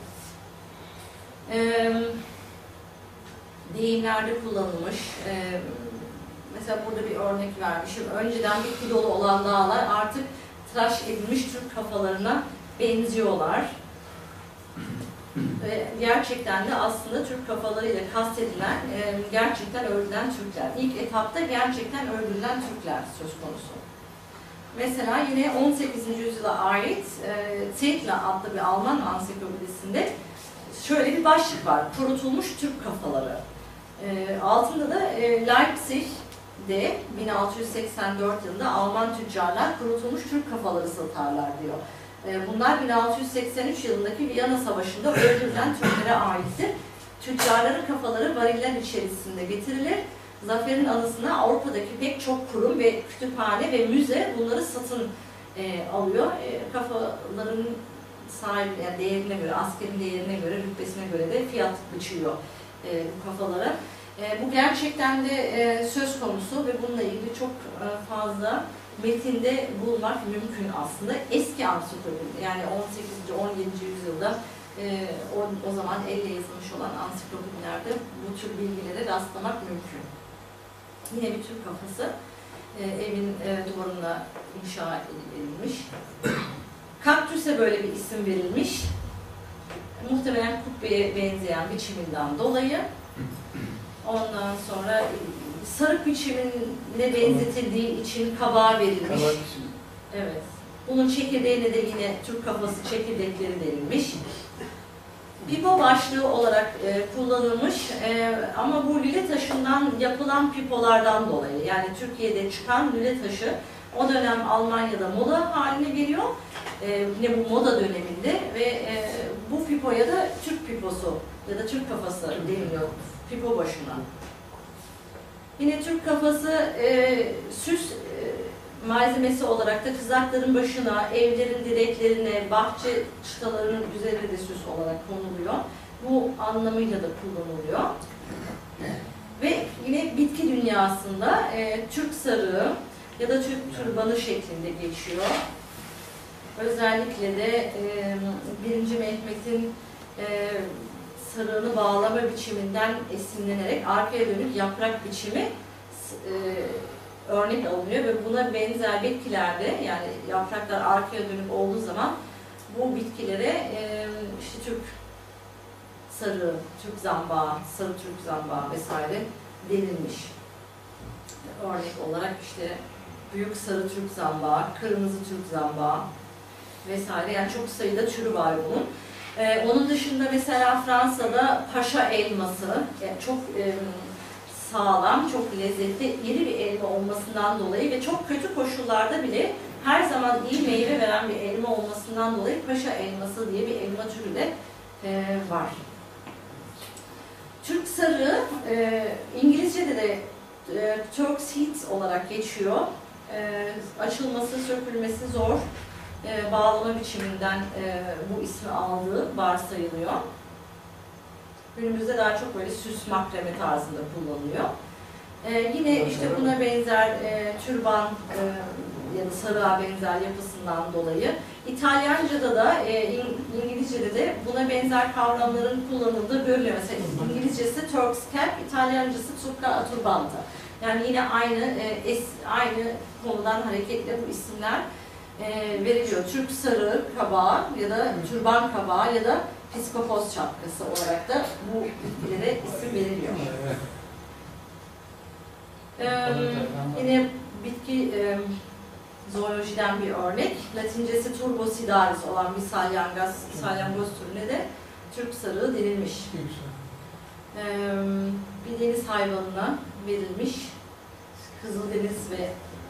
Deyimlerde kullanılmış. Mesela burada bir örnek vermişim. Önceden bir kilolu olan dağlar artık tıraş edilmiş Türk kafalarına benziyorlar. Ve gerçekten de aslında Türk kafalarıyla kastedilen gerçekten öldürülen Türkler. İlk etapta gerçekten öldürülen Türkler söz konusu. Mesela yine 18. yüzyıla ait Zeitler adlı bir Alman ansiklopedisinde şöyle bir başlık var. Kurutulmuş Türk kafaları. Altında da Leipzig'de 1684 yılında Alman tüccarlar kurutulmuş Türk kafaları satarlar diyor. Bunlar 1683 yılındaki Viyana Savaşı'nda öldürülen Türklere aittir. Tüccarların kafaları variller içerisinde getirilir. Zaferin anısına Avrupa'daki pek çok kurum ve kütüphane ve müze bunları satın alıyor. Kafaların sahibi, yani değerine göre, askerin değerine göre, rütbesine göre de fiyat biçiyor bu kafalara. Bu gerçekten de söz konusu ve bununla ilgili çok fazla metinde bulmak mümkün aslında. Eski ansiklopedi, yani 18. 17. yüzyılda o zaman elle yazılmış olan ansiklopedilerde bu tür bilgilere rastlamak mümkün. Yine bir Türk kafası evin duvarına inşa edilmiş. Kaktüse böyle bir isim verilmiş. Muhtemelen kubbeye benzeyen biçiminden dolayı. Ondan sonra sarık biçimine benzetildiği için kabağa verilmiş. Evet. Bunun çekirdeğine de yine Türk kafası çekirdekleri verilmiş. Pipo başlığı olarak kullanılmış ama bu lüle taşından yapılan pipolardan dolayı, yani Türkiye'de çıkan lüle taşı O dönem Almanya'da moda haline geliyor. Yine bu moda döneminde ve bu pipoya da Türk piposu ya da Türk kafası deniliyor pipo başına. Yine Türk kafası süs malzemesi olarak da kızakların başına, evlerin direklerine, bahçe çıtalarının üzerine de süs olarak konuluyor. Bu anlamıyla da kullanılıyor. Ve yine bitki dünyasında Türk sarığı ya da Türk türbanı şeklinde geçiyor. Özellikle de 1. Mehmet'in sarığını bağlama biçiminden esinlenerek arkaya dönük yaprak biçimi örnek alınıyor ve buna benzer bitkilerde, yani yapraklar arkaya dönük olduğu zaman bu bitkilere işte Türk sarığı, Türk zambağı, sarı Türk zambağı vesaire denilmiş. Örnek olarak işte büyük sarı Türk zambağı, kırmızı Türk zambağı vesaire, yani çok sayıda türü var bunun. Onun dışında mesela Fransa'da paşa elması, yani çok sağlam, çok lezzetli, iri bir elma olmasından dolayı ve çok kötü koşullarda bile her zaman iyi meyve veren bir elma olmasından dolayı paşa elması diye bir elma türü de var. Türk sarığı İngilizce'de de Turk's Heath olarak geçiyor. Açılması, sökülmesi zor. Bağlama biçiminden bu ismi aldığı varsayılıyor. Günümüzde daha çok böyle süs makreme tarzında kullanılıyor. Yine işte buna benzer türban ya da sarığa benzer yapısından dolayı İtalyanca'da da İngilizce'de de buna benzer kavramların kullanıldığı görülüyor. Mesela İngilizcesi Turk's Cap, İtalyancası Turca Turbanta. Yani yine aynı konudan hareketle bu isimler veriliyor. Türk sarığı kabağı ya da türban kabağı ya da piskopos şapkası olarak da bu bitkilere isim veriliyor. Yine bitki zoolojiden bir örnek. Latincesi turbosidaris olan bir salyangoz türüne de Türk sarığı denilmiş. Bir deniz hayvanına verilmiş. Kızıldeniz ve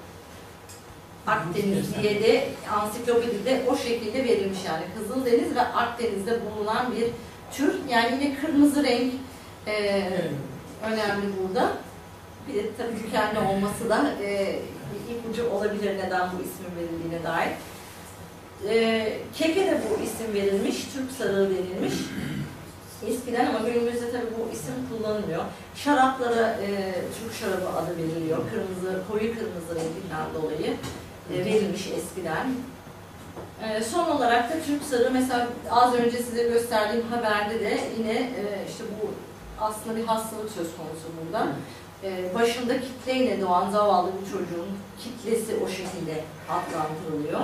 Akdeniz diye de ansiklopedide o şekilde verilmiş, yani Kızıldeniz ve Akdeniz'de bulunan bir tür. Yani yine kırmızı renk önemli burada. Bir de tabii dikenli olması da bir ipucu olabilir neden bu ismin verildiğine dair. Keke de bu isim verilmiş, Türk sarığı verilmiş eskiden ama günümüzde tabii bu isim kullanılmıyor. Şaraplara Türk şarabı adı veriliyor. Koyu kırmızı renginden dolayı verilmiş eskiden. Son olarak da Türk sarığı, mesela az önce size gösterdiğim haberde de yine işte bu aslında bir hastalık söz konusu burada. Başında kitleyle doğan zavallı bir çocuğun kitlesi o şekilde adlandırılıyor.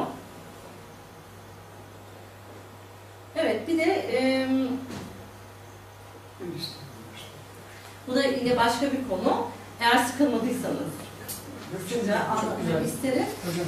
Evet, bir de bu da yine başka bir konu. Eğer sıkılmadıysanız size anlatmak isterim.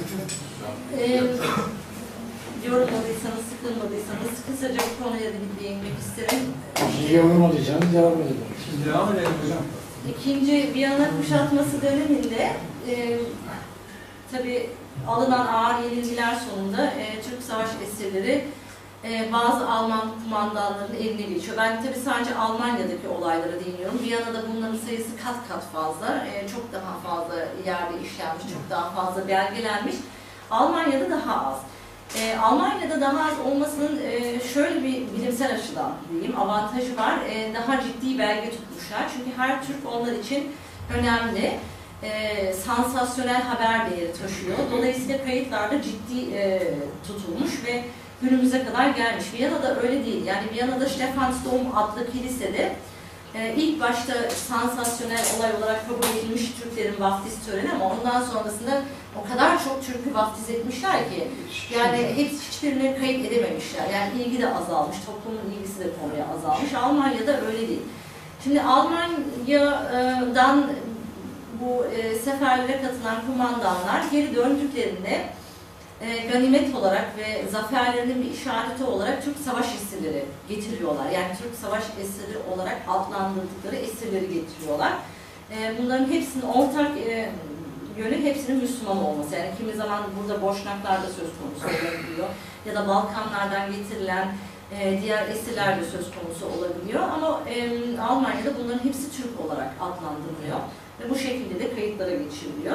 Yorulmadıysanız, sıkılmadıysanız kısaca bu konuya da bir değinmek isterim. Yorulmadıysanız devam edelim. Şimdi devam edelim hocam. İkinci Viyana kuşatması döneminde tabii alınan ağır yenilgiler sonunda Türk savaş esirleri bazı Alman kumandanların eline geçiyor. Ben tabii sadece Almanya'daki olaylara değiniyorum. Viyana'da bunların sayısı kat kat fazla, çok daha fazla yerde işlenmiş, çok daha fazla belgelenmiş. Almanya'da daha az. Almanya'da daha az olmasının şöyle bir bilimsel açıdan diyeyim avantajı var. Daha ciddi belge tutmuşlar. Çünkü her Türk onlar için önemli. Sansasyonel haber değeri taşıyor. Dolayısıyla kayıtlarda ciddi tutulmuş ve günümüze kadar gelmiş. Viyana'da öyle değil. Yani Viyana'da Stephansdom adlı kilisede ilk başta sansasyonel olay olarak kabul edilmiş Türklerin vaftiz töreni ama ondan sonrasında o kadar çok Türk'ü vaftiz etmişler ki yani hiçbirini kayıt edememişler. Yani ilgi de azalmış, toplumun ilgisi de konuya azalmış. Almanya'da öyle değil. Şimdi Almanya'dan bu seferlere katılan kumandanlar geri döndüklerinde ganimet olarak ve zaferlerinin bir işareti olarak Türk savaş esirleri getiriyorlar. Yani Türk savaş esiri olarak adlandırdıkları esirleri getiriyorlar. Bunların hepsinin ortak yönü hepsinin Müslüman olması. Yani kimi zaman burada Boşnaklar da söz konusu olabiliyor ya da Balkanlardan getirilen diğer esirler de söz konusu olabiliyor. Ama Almanya'da bunların hepsi Türk olarak adlandırılıyor ve bu şekilde de kayıtlara geçiriliyor.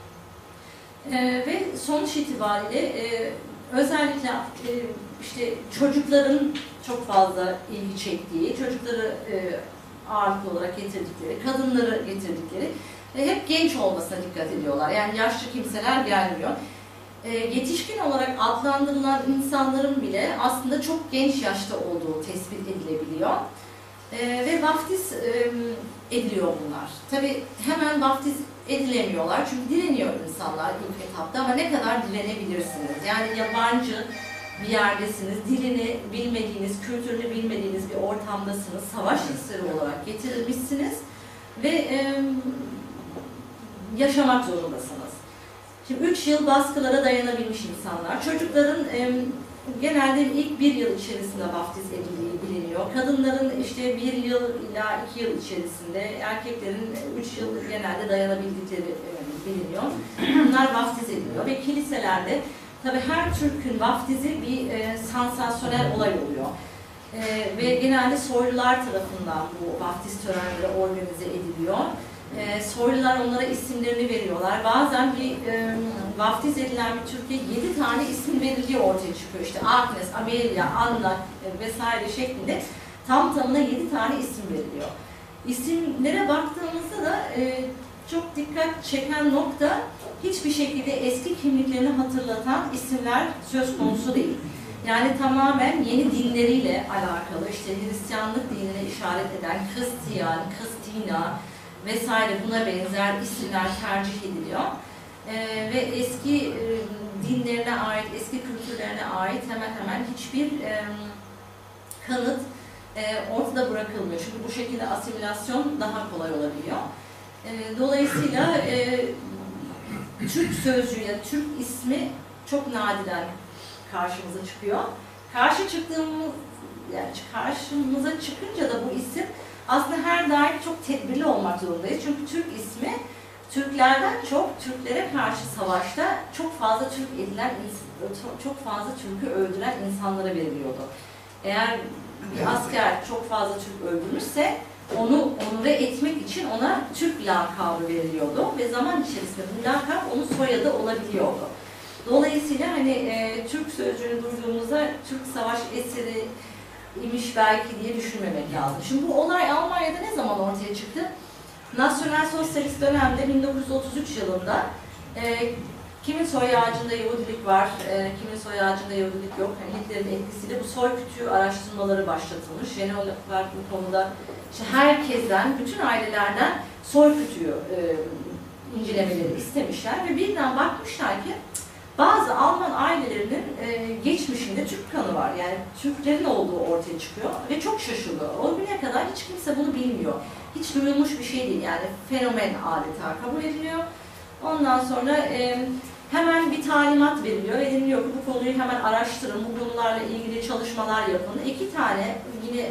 Ve sonuç itibariyle özellikle işte çocukların çok fazla ilgi çektiği, çocukları ağırlıklı olarak getirdikleri, kadınları getirdikleri hep genç olmasına dikkat ediyorlar. Yani yaşlı kimseler gelmiyor. Yetişkin olarak adlandırılan insanların bile aslında çok genç yaşta olduğu tespit edilebiliyor. Ve vaftiz ediliyor bunlar. Tabii hemen vaftiz edilemiyorlar çünkü direniyor insanlar ilk etapta, ama ne kadar direnebilirsiniz? Yani yabancı bir yerdesiniz, dilini bilmediğiniz, kültürünü bilmediğiniz bir ortamdasınız, savaş esiri olarak getirilmişsiniz ve yaşamak zorundasınız. Şimdi 3 yıl baskılara dayanabilmiş insanlar, çocukların genelde ilk 1 yıl içerisinde vaftiz edildiği biliniyor. Kadınların işte 1 yıl ila 2 yıl içerisinde, erkeklerin 3 yıl genelde dayanabildikleri biliniyor. Bunlar vaftiz ediliyor ve kiliselerde tabii her Türk'ün vaftizi bir sansasyonel olay oluyor. Ve genelde soylular tarafından bu vaftiz törenleri organize ediliyor. Soylular onlara isimlerini veriyorlar. Bazen bir vaftiz edilen bir Türkiye 7 tane isim veriliyor, ortaya çıkıyor. İşte Agnes, Amelia, Anna vesaire şeklinde tam tamına 7 tane isim veriliyor. İsimlere baktığımızda da çok dikkat çeken nokta, hiçbir şekilde eski kimliklerini hatırlatan isimler söz konusu değil. Yani tamamen yeni dinleriyle alakalı, işte Hristiyanlık dinine işaret eden Hristiyan, Christina vesaire buna benzer isimler tercih ediliyor. Ve eski dinlerine ait, eski kültürlerine ait hemen hemen hiçbir kanıt ortada bırakılmıyor. Çünkü bu şekilde asimilasyon daha kolay olabiliyor. Dolayısıyla Türk sözcüğü ya Türk ismi çok nadiren karşımıza çıkıyor. Karşımıza çıkınca da bu isim aslında her daim çok tedbirli olmak zorundayız. Çünkü Türk ismi Türklerden çok Türklere karşı savaşta çok fazla Türk edilen, çok fazla Türk'ü öldüren insanlara veriliyordu. Eğer bir asker çok fazla Türk öldürürse onu onure etmek için ona Türk lakabı veriliyordu ve zaman içerisinde bu lakap onun soyadı olabiliyordu. Dolayısıyla hani Türk sözcüğünü duyduğumuzda Türk savaş eseri imiş belki diye düşünmemek lazım. Şimdi bu olay Almanya'da ne zaman ortaya çıktı? Nasyonel Sosyalist dönemde 1933 yılında kimin soy ağacında Yahudilik var, kimin soy ağacında Yahudilik yok. Yani Hitler'in etkisiyle bu soy kütüğü araştırmaları başlatılmış. Jeneologlar bu konuda işte herkesten, bütün ailelerden soy kütüğü incelemeleri istemişler ve birden bakmışlar ki bazı Alman ailelerinin geçmişinde Türk kanı var. Yani Türklerin olduğu ortaya çıkıyor ve çok şaşırıyor. O güne kadar hiç kimse bunu bilmiyor. Hiç duyulmuş bir şey değil, yani fenomen adeta kabul ediliyor. Ondan sonra hemen bir talimat veriliyor ve deniliyor ki bu konuyu hemen araştırın, bu konularla ilgili çalışmalar yapın. 2 tane yine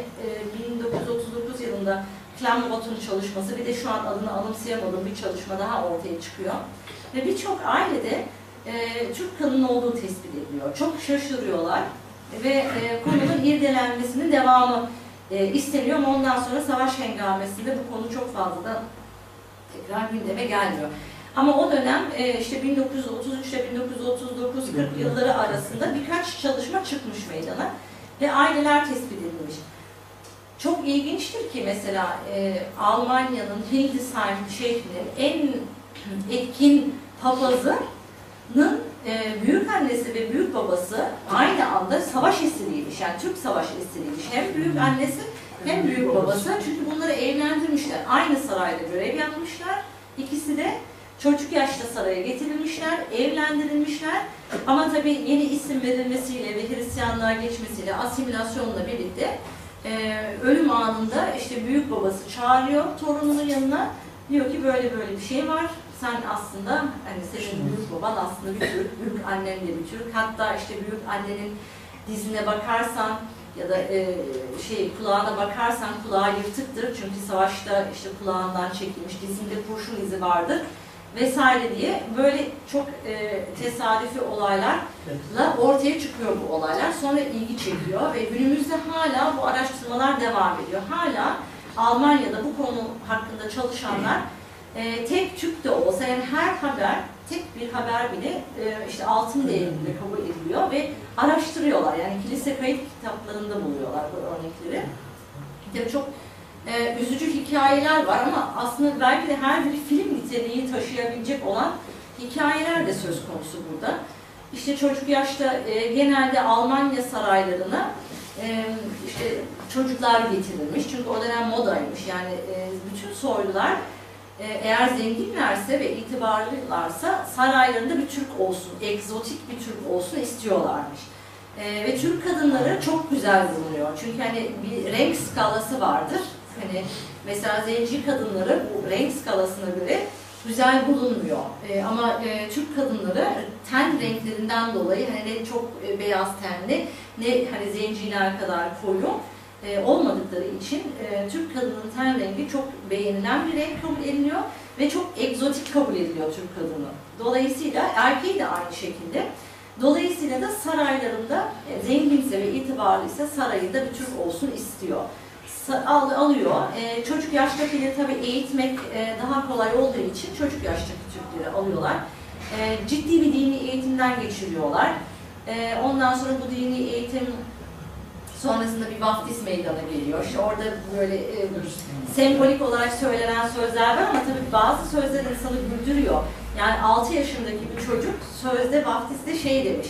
1939 yılında Klamroth'un çalışması, bir de şu an adını anımsayamadığım bir çalışma daha ortaya çıkıyor. Ve birçok ailede Türk kanının olduğu tespit ediliyor. Çok şaşırıyorlar ve konunun irdelenmesinin devamı isteniyor ama ondan sonra savaş hengamesinde bu konu çok fazla da tekrar gündeme gelmiyor. Ama o dönem işte 1933 ile 1939-40 yılları arasında birkaç çalışma çıkmış meydana ve aileler tespit edilmiş. Çok ilginçtir ki mesela Almanya'nın Hildesheim şehrinin en etkin papazının büyük annesi ve büyük babası aynı anda savaş esiriymiş. Yani Türk savaş esiriymiş. Hem büyük annesi hem büyük babası. Çünkü bunları evlendirmişler. Aynı sarayda görev yapmışlar. İkisi de çocuk yaşta saraya getirilmişler, evlendirilmişler. Ama tabii yeni isim verilmesiyle ve Hristiyanlığa geçmesiyle, asimilasyonla birlikte ölüm anında işte büyük babası çağırıyor torununun yanına. Diyor ki böyle böyle bir şey var. Sen aslında hani senin büyük baban aslında bir Türk, büyük annen de bir Türk. Hatta işte büyük annenin dizine bakarsan ya da kulağına bakarsan kulağı yırtıktır. Çünkü savaşta işte kulağından çekilmiş, dizinde kurşun izi vardır. vesaire diye böyle çok tesadüfi olaylarla ortaya çıkıyor bu olaylar. Sonra ilgi çekiyor ve günümüzde hala bu araştırmalar devam ediyor. Hala Almanya'da bu konu hakkında çalışanlar tek Türk de olsa, yani her haber, tek bir haber bile işte altın değerinde kabul ediliyor ve araştırıyorlar. Yani kilise kayıt kitaplarında buluyorlar bu örnekleri. Tabii çok üzücü hikayeler var ama aslında belki de her biri film niteliği taşıyabilecek olan hikayeler de söz konusu burada. İşte çocuk yaşta genelde Almanya saraylarına işte çocuklar getirilmiş. Çünkü o dönem modaymış. Yani bütün soylular eğer zenginlerse ve itibarlılarsa saraylarında bir Türk olsun, egzotik bir Türk olsun istiyorlarmış. Ve Türk kadınları çok güzel bulunuyor. Çünkü hani bir renk skalası vardır. Hani mesela zenci kadınları bu renk skalasına göre güzel bulunmuyor. Ama Türk kadınları ten renklerinden dolayı hani ne çok beyaz tenli ne hani zenciler kadar koyu olmadıkları için Türk kadının ten rengi çok beğenilen bir renk kabul ediliyor ve çok egzotik kabul ediliyor Türk kadını. Dolayısıyla erkeği de aynı şekilde. Dolayısıyla da saraylarında zenginse ve itibarlıysa sarayında bir Türk olsun istiyor. Alıyor. Çocuk yaştakileri tabii eğitmek daha kolay olduğu için çocuk yaştaki Türkleri alıyorlar. Ciddi bir dini eğitimden geçiriyorlar. Ondan sonra bu dini eğitim sonrasında bir vaftiz meydana geliyor. İşte orada böyle sembolik olarak söylenen sözler var ama tabii bazı sözler insanı güldürüyor. Yani 6 yaşındaki bir çocuk sözde vaftizde şey demiş.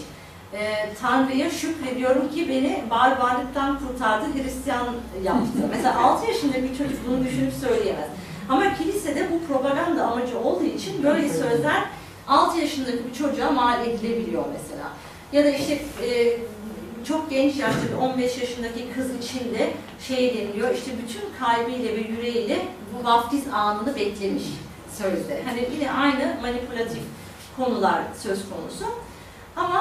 Tanrı'ya şükrediyorum ki beni barbarlıktan kurtardı, Hristiyan yaptı. Mesela 6 yaşındaki bir çocuk bunu düşünüp söyleyemez. Ama kilisede bu propaganda amacı olduğu için böyle sözler 6 yaşındaki bir çocuğa mal edilebiliyor mesela. Ya da işte çok genç yaşta bir 15 yaşındaki kız için de şey deniliyor, işte bütün kalbiyle ve yüreğiyle bu vaftiz anını beklemiş sözde. Hani yine aynı manipülatif konular söz konusu. Ama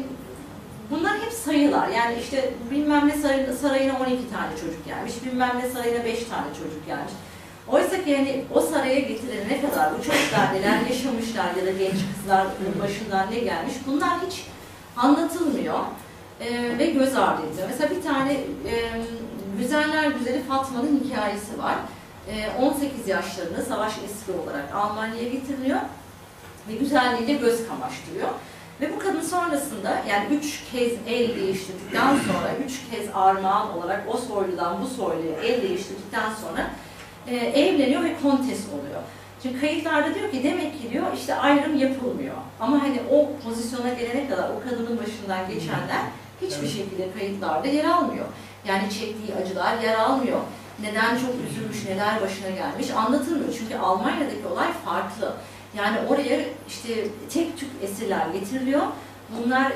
bunlar hep sayılar. Yani işte bilmem ne sarayına 12 tane çocuk gelmiş, bilmem ne sarayına 5 tane çocuk gelmiş. Oysa ki yani o saraya getirene kadar bu çocuklar neler yaşamışlar ya da genç kızların başından ne gelmiş, bunlar hiç anlatılmıyor ve göz ardı ediliyor. Mesela bir tane güzeller güzeli Fatma'nın hikayesi var. 18 yaşlarında savaş esiri olarak Almanya'ya getiriliyor ve güzelliğiyle göz kamaştırıyor. Ve bu kadın sonrasında yani 3 kez el değiştirdikten sonra, 3 kez armağan olarak o soyludan bu soyluya el değiştirdikten sonra evleniyor ve kontes oluyor. Çünkü kayıtlarda diyor ki demek ki diyor işte ayrım yapılmıyor. Ama hani o pozisyona gelene kadar o kadının başından geçenler hiçbir şekilde kayıtlarda yer almıyor. Yani çektiği acılar yer almıyor. Neden çok üzülmüş, neler başına gelmiş anlatılmıyor. Çünkü Almanya'daki olay farklı. Yani oraya işte tek tük esirler getiriliyor. Bunlar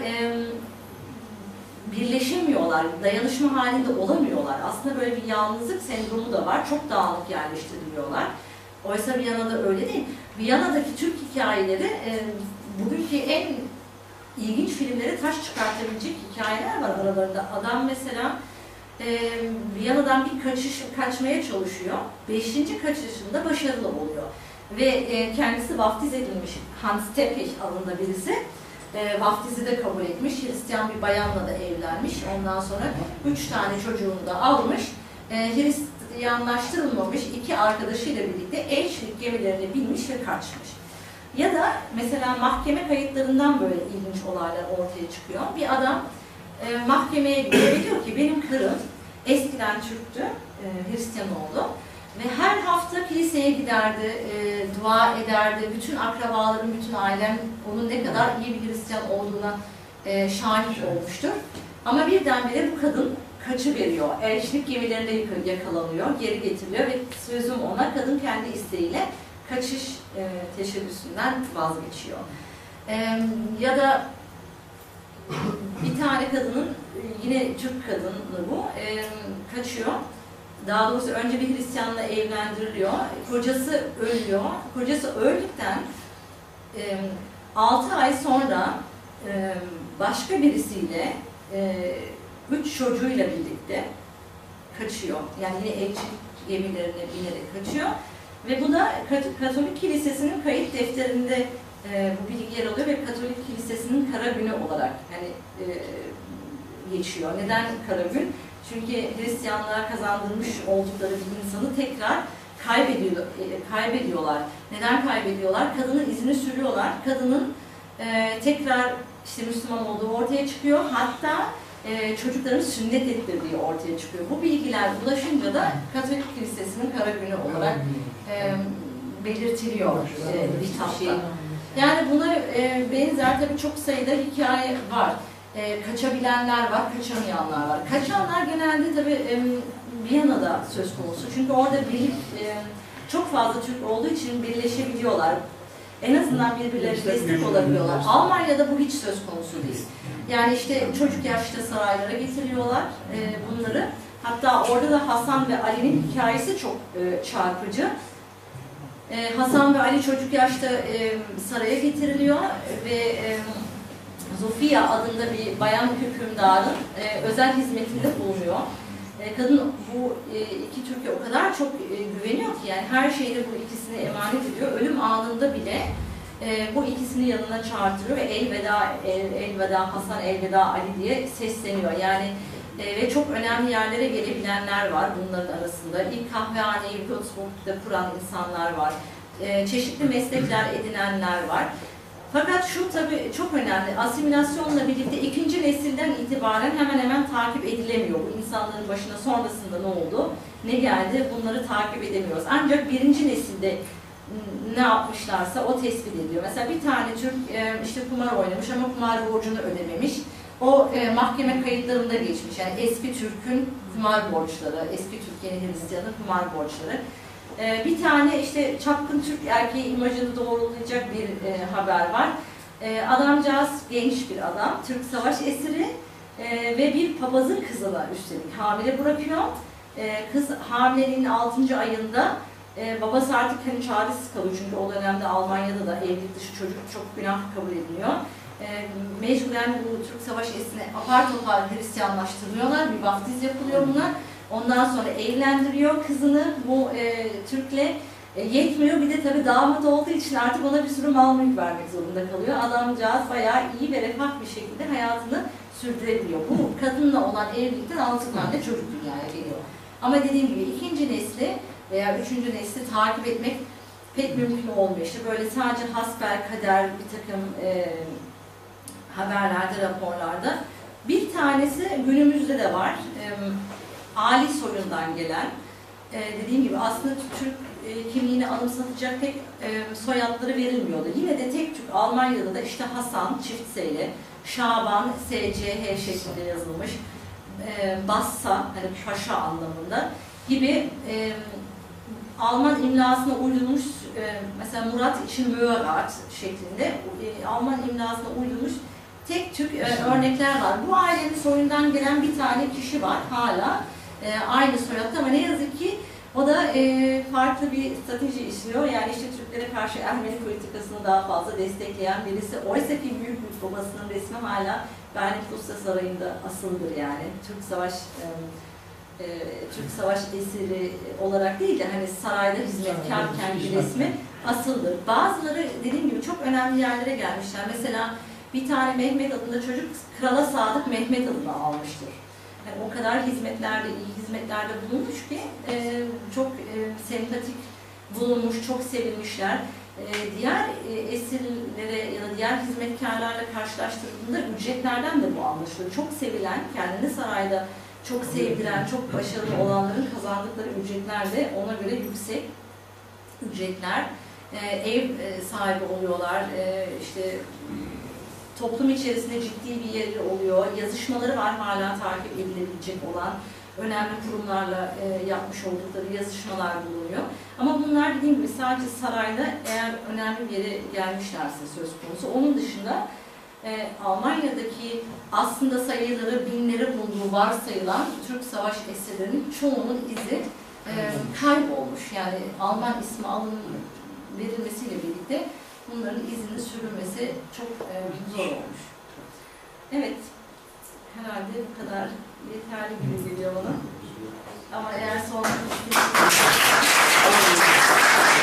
birleşemiyorlar, dayanışma halinde olamıyorlar. Aslında böyle bir yalnızlık sendromu da var. Çok dağınık yerleştiriliyorlar. Oysa Viyana'da öyle değil. Viyana'daki Türk hikayeleri bugünkü en ilginç filmlere taş çıkartabilecek hikayeler var aralarında. Adam mesela Viyana'dan bir kaçmaya çalışıyor. 5. kaçışında başarılı oluyor. Ve kendisi vaftiz edilmiş Hans Teppich adında birisi. Vaftizi de kabul etmiş. Hristiyan bir bayanla da evlenmiş. Ondan sonra 3 tane çocuğunu da almış. Hristiyanlaştırılmamış 2 arkadaşıyla birlikte elçilik gemilerine binmiş ve kaçmış. Ya da mesela mahkeme kayıtlarından böyle ilginç olaylar ortaya çıkıyor. Bir adam mahkemeye gidiyor ve diyor ki benim karım eskiden Türktü, Hristiyan oldu. Ve her hafta kiliseye giderdi, dua ederdi. Bütün akrabalarım, bütün ailem onun ne kadar iyi bir Hristiyan olduğuna şahit olmuştur. Ama birdenbire bu kadın kaçıveriyor. Elçilik gemilerinde yakalanıyor, geri getiriliyor ve sözüm ona kadın kendi isteğiyle kaçış teşebbüsünden vazgeçiyor. Ya da bir tane kadının, yine Türk kadını bu, kaçıyor. Daha doğrusu önce bir Hristiyanla evlendiriliyor. Kocası ölüyor. Kocası öldükten 6 ay sonra başka birisiyle 3 çocuğuyla birlikte kaçıyor. Yani yine elçilik gemilerine binerek kaçıyor. Ve bu da Katolik Kilisesi'nin kayıt defterinde bu bilgi yer alıyor ve Katolik Kilisesi'nin kara günü olarak hani geçiyor. Neden kara gün? Çünkü Hristiyanlığa kazandırmış oldukları bir insanı tekrar kaybediyorlar. Neden kaybediyorlar? Kadının izini sürüyorlar. Kadının tekrar işte Müslüman olduğu ortaya çıkıyor. Hatta çocukların sünnet ettirdiği ortaya çıkıyor. Bu bilgiler ulaşınca da Katolik Kilisesi'nin kara günü olarak belirtiliyor kitapta. Yani buna benzer tabii çok sayıda hikaye var. Kaçabilenler var, kaçamayanlar var. Kaçanlar genelde tabii Viyana'da söz konusu. Çünkü orada çok fazla Türk olduğu için birleşebiliyorlar. En azından birbirlerine destek olabiliyorlar. Almanya'da bu hiç söz konusu değil. Yani işte çocuk yaşta saraylara getiriyorlar bunları. Hatta orada da Hasan ve Ali'nin hikayesi çok çarpıcı. Hasan ve Ali çocuk yaşta saraya getiriliyor ve Zofia adında bir bayan hükümdarın özel hizmetinde bulunuyor. Kadın bu iki Türk'e o kadar çok güveniyor ki yani her şeyde bu ikisini emanet ediyor. Ölüm anında bile bu ikisini yanına çağırtırıyor ve elveda Hasan, elveda Ali diye sesleniyor. Yani ve çok önemli yerlere gelebilenler var bunların arasında. İlk kahvehaneyi Würzburg'da kuran insanlar var. Çeşitli meslekler edinenler var. Fakat şu tabii çok önemli, asimilasyonla birlikte ikinci nesilden itibaren hemen hemen takip edilemiyor. Bu insanların başına sonrasında ne oldu, ne geldi bunları takip edemiyoruz. Ancak birinci nesilde ne yapmışlarsa o tespit ediyor. Mesela bir tane Türk işte kumar oynamış ama kumar borcunu ödememiş. O mahkeme kayıtlarında geçmiş. Yani eski Türk'ün kumar borçları, eski Türk yeni Hristiyan'ın kumar borçları. Bir tane işte çapkın Türk erkeği imajını doğrulayacak bir haber var. Adamcağız genç bir adam, Türk savaş esiri ve bir papazın kızına üstelik hamile bırakıyor. Kız hamileliğinin 6. ayında babası artık hani çaresiz kalıyor çünkü o dönemde Almanya'da da evlilik dışı çocuk çok günah kabul ediliyor. Mecburen bu Türk savaş esirine apar topar Hristiyanlaştırılıyorlar, bir vaftiz yapılıyor buna. Ondan sonra evlendiriyor kızını bu Türk'le. Yetmiyor, bir de tabii damat olduğu için artık ona bir sürü mal mülk vermek zorunda kalıyor. Adamcağız bayağı iyi ve refah bir şekilde hayatını sürdürebiliyor. Bu kadınla olan evlilikten 6 tane çocuk dünyaya geliyor. Ama dediğim gibi ikinci nesli veya üçüncü nesli takip etmek pek mümkün olmuyor. İşte böyle sadece hasbelkader bir takım haberlerde, raporlarda. Bir tanesi günümüzde de var. Ali soyundan gelen, dediğim gibi aslında Türk kimliğini anımsatacak pek soyadları verilmiyordu. Yine de tek Türk Almanya'da da işte Hasan çift S'yle, Şaban SCH şeklinde yazılmış, Bassa hani paşa anlamında gibi Alman imlasına uydurulmuş, mesela Murat için Murat şeklinde Alman imlasına uydurulmuş tek Türk örnekler var. Bu ailenin soyundan gelen bir tane kişi var hala. Aynı soyadda ama ne yazık ki o da farklı bir strateji işliyor. Yani işte Türklere karşı Ermeni politikasını daha fazla destekleyen birisi. Oysa ki büyük babasının resmi hala Berlin Usta Sarayı'nda asılıdır yani. Türk savaş esiri olarak değil de hani sarayda hizmetkarken bir resmi asıldır. Bazıları dediğim gibi çok önemli yerlere gelmişler. Mesela bir tane Mehmet adında çocuk Krala Sadık Mehmet adını almıştır. Yani o kadar hizmetlerde, iyi hizmetlerde bulunmuş ki çok sempatik bulunmuş, çok sevilmişler. Diğer esirlere ya da diğer hizmetkarlarla karşılaştırıldığında ücretlerden de bu anlaşılıyor. Çok sevilen, kendini sarayda çok sevdiren, çok başarılı olanların kazandıkları ücretler de ona göre yüksek ücretler. Ev sahibi oluyorlar, işte toplum içerisinde ciddi bir yeri oluyor. Yazışmaları var hala takip edilebilecek olan önemli kurumlarla yapmış oldukları yazışmalar bulunuyor. Ama bunlar dediğim gibi sadece sarayda eğer önemli bir yere gelmişlerse söz konusu. Onun dışında Almanya'daki aslında sayıları binleri bulduğu varsayılan Türk savaş esirlerinin çoğunun izi kaybolmuş. Yani Alman ismi verilmesiyle birlikte bunların izini sürülmesi çok zor olmuş. Evet, herhalde bu kadar yeterli gibi geliyor bana. Ama eğer sonra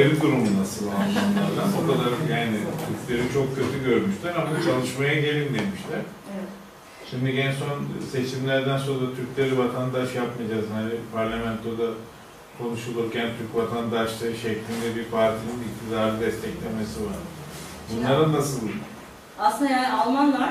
işleri durumu nasıl Almanlardan? O kadar yani Türkleri çok kötü görmüşler ama çalışmaya gelin demişler. Evet. Şimdi en son seçimlerden sonra Türkleri vatandaş yapmayacağız. Hani parlamentoda konuşulurken Türk vatandaşlığı şeklinde bir partinin iktidarı desteklemesi var. Bunlara nasıl? Aslında yani Almanlar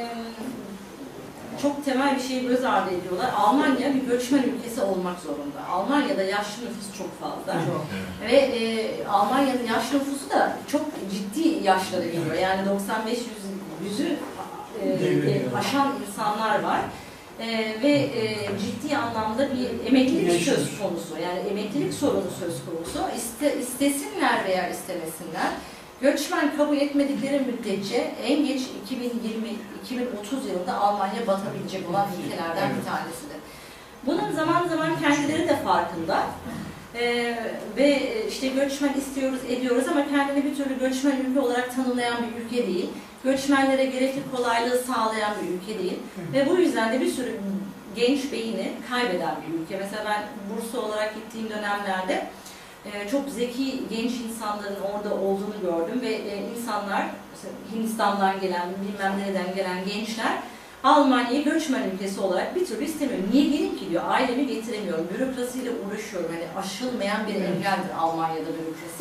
çok temel bir şeyi göz ardı ediyorlar. Almanya bir göçmen ülkesi olmak zorunda. Almanya'da yaşlı nüfus çok fazla. Evet. Ve Almanya'nın yaşlı nüfusu da çok ciddi yaşlara geliyor. Yani 95-100'ü aşan insanlar var. Ve ciddi anlamda bir emeklilik söz konusu. Yani emeklilik sorunu söz konusu. İstesinler veya istemesinler. Göçmen kabul etmedikleri müddetçe en geç 2020-2030 yılında Almanya batabilecek olan ülkelerden bir tanesidir. Bunun zaman zaman kendileri de farkında. Ve işte göçmen istiyoruz, ediyoruz ama kendini bir türlü göçmen ülke olarak tanımlayan bir ülke değil. Göçmenlere gerekli kolaylığı sağlayan bir ülke değil. Ve bu yüzden de bir sürü genç beyni kaybeden bir ülke. Mesela ben Bursa olarak gittiğim dönemlerde çok zeki genç insanların orada olduğunu gördüm ve insanlar, Hindistan'dan gelen, bilmem nereden gelen gençler Almanya'yı göçmen ülkesi olarak bir türlü istemiyor. Niye gelin ki diyor, ailemi getiremiyorum, bürokrasiyle uğraşıyorum. Hani aşılmayan bir engeldir Almanya'da bürokrasi.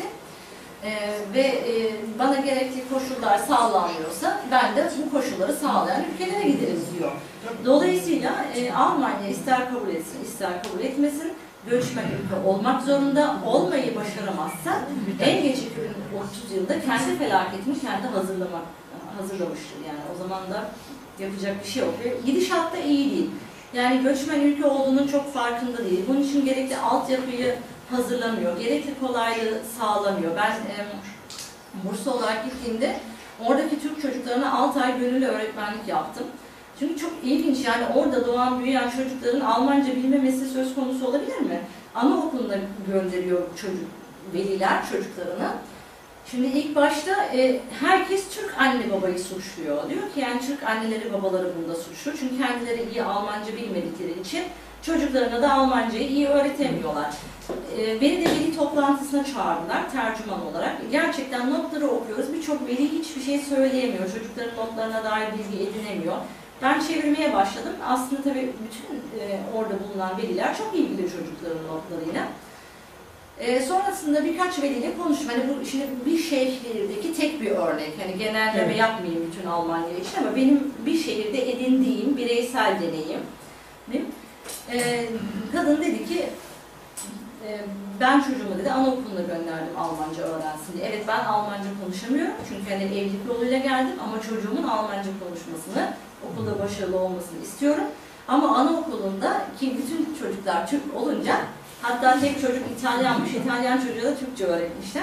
Bana gerekli koşullar sağlanmıyorsa ben de bu koşulları sağlayan ülkelere giderim diyor. Dolayısıyla Almanya ister kabul etsin, ister kabul etmesin, göçmen ülke olmak zorunda, olmayı başaramazsa en geç 2030 yılında kendi felaketini kendi hazırlamıştır. Yani o zaman da yapacak bir şey yok. Gidişat da iyi değil. Yani göçmen ülke olduğunun çok farkında değil. Bunun için gerekli altyapıyı hazırlamıyor, gerekli kolaylığı sağlamıyor. Ben Bursa olarak gittiğimde oradaki Türk çocuklarına 6 ay gönüllü öğretmenlik yaptım. Çünkü çok ilginç, yani orada doğan, büyüyen çocukların Almanca bilmemesi söz konusu olabilir mi? Anaokuluna gönderiyor veliler çocuklarını. Şimdi ilk başta herkes Türk anne babayı suçluyor. Diyor ki yani Türk anneleri babaları bunda suçlu. Çünkü kendileri iyi Almanca bilmedikleri için çocuklarına da Almancayı iyi öğretemiyorlar. Beni de veli toplantısına çağırdılar tercüman olarak. Gerçekten notları okuyoruz. Birçok veli hiçbir şey söyleyemiyor. Çocukların notlarına dair bilgi edinemiyor. Ben çevirmeye başladım. Aslında tabii bütün orada bulunan veliler çok ilgili çocukların notlarıyla. Sonrasında birkaç veliyle konuştum. Hani bu şimdi bir şehirdeki tek bir örnek. Hani genelleme yapmayayım bütün Almanya için ama benim bir şehirde edindiğim bireysel deneyim. Kadın dedi ki ben çocuğumu dedi anaokuluna gönderdim Almanca öğrensin diye. Evet, ben Almanca konuşamıyorum çünkü hani evlilik yoluyla geldim ama çocuğumun Almanca konuşmasını, okulda başarılı olmasını istiyorum. Ama anaokulunda ki bütün çocuklar Türk olunca, hatta tek çocuk İtalyanmış, İtalyan çocuğa da Türkçe öğretmişler.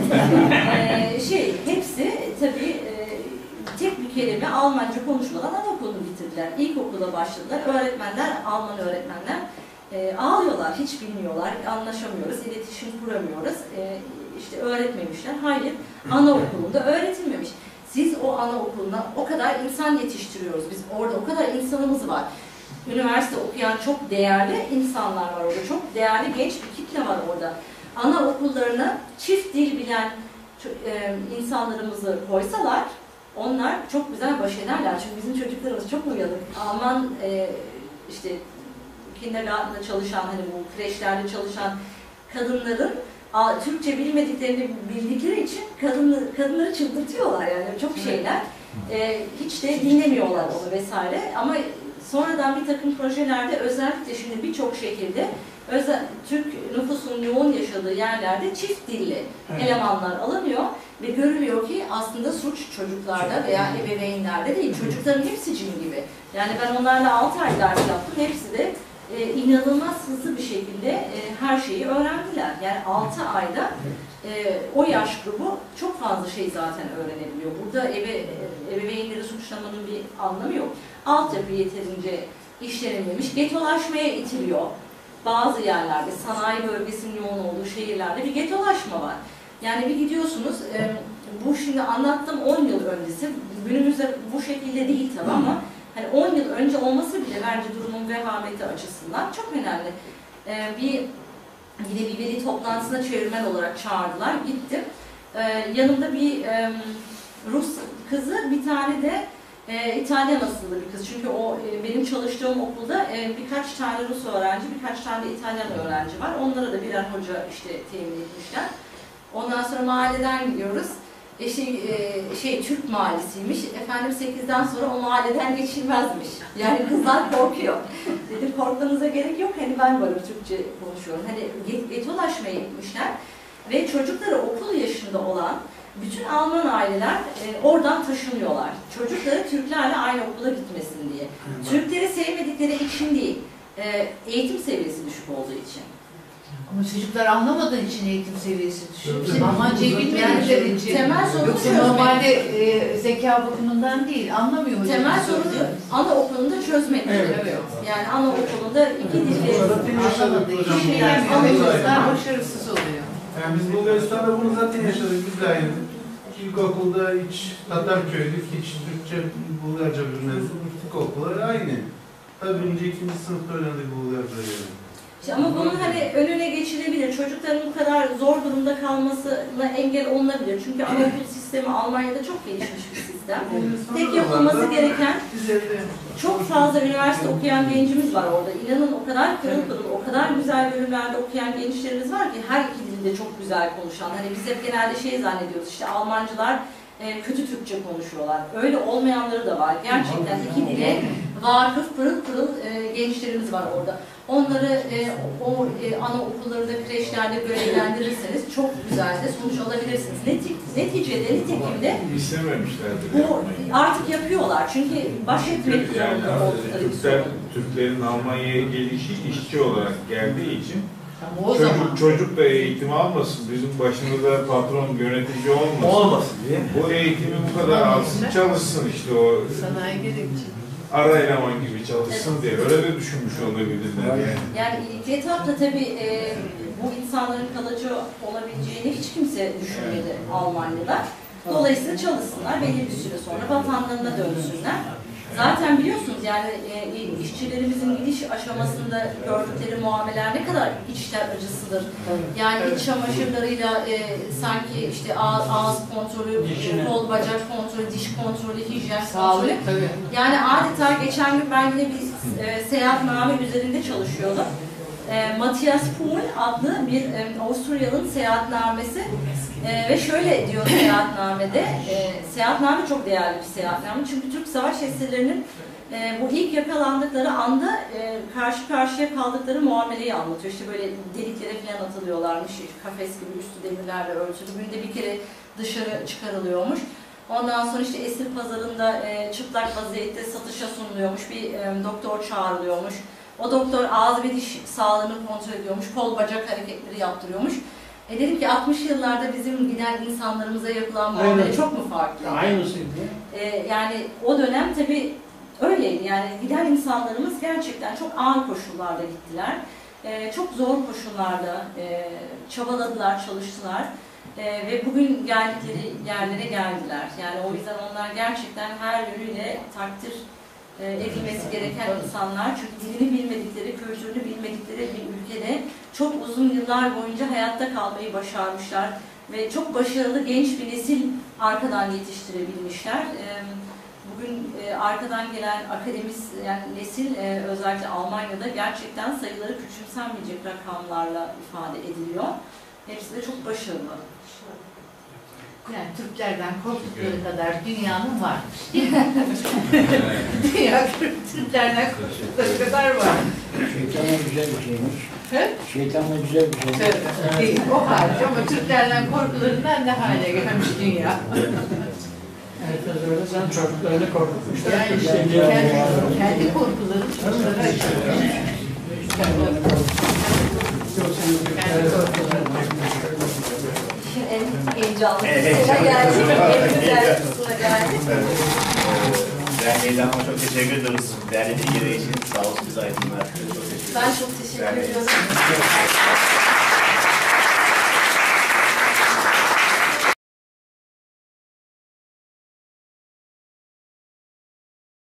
Hepsi tabii tek bir kelime Almanca konuşmadan anaokulunu bitirdiler. İlkokula başladılar. Öğretmenler, Alman öğretmenler ağlıyorlar, hiç bilmiyorlar, anlaşamıyoruz, iletişim kuramıyoruz. İşte öğretmemişler. Hayır, anaokulunda öğretilmemiş. Siz o anaokuluna o kadar insan yetiştiriyoruz. Biz orada o kadar insanımız var. Üniversite okuyan çok değerli insanlar var orada. Çok değerli genç bir kitle var orada. Anaokullarına çift dil bilen insanlarımızı koysalar onlar çok güzel baş ederler. Çünkü bizim çocuklarımız çok uyanık. Alman işte kindergarten'da çalışan, hani bu kreşlerde çalışan kadınların Türkçe bilmediklerini bildikleri için kadınları çıldırtıyorlar yani çok şeyler. Hiç de dinlemiyorlar onu vesaire. Ama sonradan bir takım projelerde özellikle şimdi birçok şekilde Türk nüfusunun yoğun yaşadığı yerlerde çift dilli elemanlar alınıyor ve görülüyor ki aslında suç çocuklarda veya ebeveynlerde değil. Çocukların hepsi cin gibi. Yani ben onlarla 6 ay ders yaptım. Hepsi de inanılmaz hızlı bir şekilde her şeyi öğrendiler. Yani 6 ayda o yaş grubu çok fazla şey zaten öğrenebiliyor. Burada ebeveynleri suçlamanın bir anlamı yok. Altyapı yeterince işlenilmemiş, getolaşmaya itiliyor. Bazı yerlerde, sanayi bölgesinin yoğun olduğu şehirlerde bir getolaşma var. Yani bir gidiyorsunuz, bu şimdi anlattığım 10 yıl öncesi, günümüzde bu şekilde değil tabii ama hani 10 yıl önce olması bile bence durumun vehameti açısından çok önemli. Bir yine bir veli toplantısına çevirmen olarak çağırdılar. Gittim. Yanımda bir Rus kızı, bir tane de İtalyan asıllı bir kız. Çünkü o benim çalıştığım okulda birkaç tane Rus öğrenci, birkaç tane de İtalyan öğrenci var. Onlara da birer hoca işte temin etmişler. Ondan sonra mahalleden gidiyoruz. Türk mahallesiymiş. Efendim 8'den sonra o mahalleden geçilmezmiş. Yani kızlar korkuyor. Dedim korkmanıza gerek yok. Hani ben varım, Türkçe konuşuyorum. Hani getolaşmaya gitmişler. Ve çocukları okul yaşında olan bütün Alman aileler oradan taşınıyorlar. Çocukları Türklerle aynı okula gitmesin diye. Türkleri sevmedikleri için değil, eğitim seviyesi düşük olduğu için. Ama çocuklar anlamadığı için eğitim seviyesi düşüyor. Almancayı bilmedikleri için. Temel sorunu Yoksa normalde zeka bakımından değil, anlamıyor hocam. Temel sorunu anaokulunda çözmek. Evet. Yani anaokulunda iki dilli Anlamadığı için çocuklar başarısız oluyor. Yani biz Bulgaristan'da bunu zaten yaşadık. Biz de aynı. İlkokulda hiç Tatarköylük, hiç Türkçe, Bulgarca bilmez. Gittik okula aynı. Tabii önce ikinci sınıfta öğrendik Bulgarca'yı. İşte ama bunun hani önüne geçilebilir. Çocukların bu kadar zor durumda kalmasına engel olunabilir. Çünkü anaokul sistemi Almanya'da çok gelişmiş bir sistem. Tek yapılması gereken, çok fazla üniversite okuyan gencimiz var orada. İnanın o kadar pırıl pırıl, o kadar güzel bölümlerde okuyan gençlerimiz var ki her iki dilde çok güzel konuşan. Hani biz hep genelde şey zannediyoruz, işte Almancılar kötü Türkçe konuşuyorlar. Öyle olmayanları da var. Gerçekten iki dile vakıf, pırıl pırıl gençlerimiz var orada. Onları anaokullarında, kreşlerde görevlendirirseniz çok güzel de sonuç alabilirsiniz. Neticede, nitekim de bu artık yapıyorlar. Çünkü baş etmek zorunda oldukları bir sorun. Türklerin Almanya'ya gelişi işçi olarak geldiği için O çocuk da eğitim almasın, bizim başımızda patron, yönetici olmasın diye. Bu eğitimi bu kadar alsın, çalışsın işte o sanayi gerekçe. ara eleman gibi çalışsın diye. Öyle de düşünmüş olabilirler yani. Yani ilk etapta tabii bu insanların kalıcı olabileceğini hiç kimse düşünmedi Almanya'da. Dolayısıyla çalışsınlar, belli bir süre sonra vatanlarına dönsünler. Zaten biliyorsunuz yani işçilerimizin gidiş aşamasında gördükleri muameleler ne kadar içler acısıdır. Yani iç çamaşırlarıyla sanki işte ağız kontrolü, kol bacak kontrolü, diş kontrolü, hijyen kontrolü. Yani adeta geçen gün ben yine bir seyahatname üzerinde çalışıyordum. Matthias Pohl adlı bir Avusturyalı'nın seyahatnamesi ve şöyle diyor seyahatnamede, seyahatname çok değerli bir seyahatname çünkü Türk savaş esirlerinin bu ilk yakalandıkları anda karşı karşıya kaldıkları muameleyi anlatıyor. İşte böyle deliklere falan atılıyorlarmış, kafes gibi üstü demirlerle örtülü, günde bir kere dışarı çıkarılıyormuş. Ondan sonra işte esir pazarında çıplak vaziyette satışa sunuluyormuş, bir doktor çağrılıyormuş. O doktor ağız ve diş sağlığını kontrol ediyormuş, kol bacak hareketleri yaptırıyormuş. Dedim ki 60 yıllarda bizim giden insanlarımıza yapılan muamele çok mu farklı? Aynısıydı. Yani o dönem tabii öyleydi. Yani giden insanlarımız gerçekten çok ağır koşullarda gittiler. Çok zor koşullarda çabaladılar, çalıştılar. Ve bugün geldikleri yerlere geldiler. Yani o yüzden onlar gerçekten her yönüyle takdir edilmesi gereken insanlar. Çünkü dilini bilmedikleri, kültürünü bilmedikleri bir ülkede çok uzun yıllar boyunca hayatta kalmayı başarmışlar. Ve çok başarılı genç bir nesil arkadan yetiştirebilmişler. Bugün arkadan gelen akademisyen nesil özellikle Almanya'da gerçekten sayıları küçümsenmeyecek rakamlarla ifade ediliyor. Hepsi de çok başarılı. Yani Türklerden korktukları kadar dünyanın varmış. Dünya Türklerden korktukları kadar var. Şeytan da güzel bir şeymiş. He? Şeytan da güzel bir şeymiş. Değil, o hariç ama Türklerden korkularından ne hale gelmiş dünya. Herkes öyle, sen çocuklarını korkutmuşlar. Yani işte kendi korkuları çocuklara açıyor. Kendi korkuları. En heyecanlı kısmına geldik. En güzel kısmına geldik. Derneği'den ama çok teşekkür ediyoruz. Değerli bilgileri için sağ olsun bize aydınlar. Ben çok teşekkür ediyorum.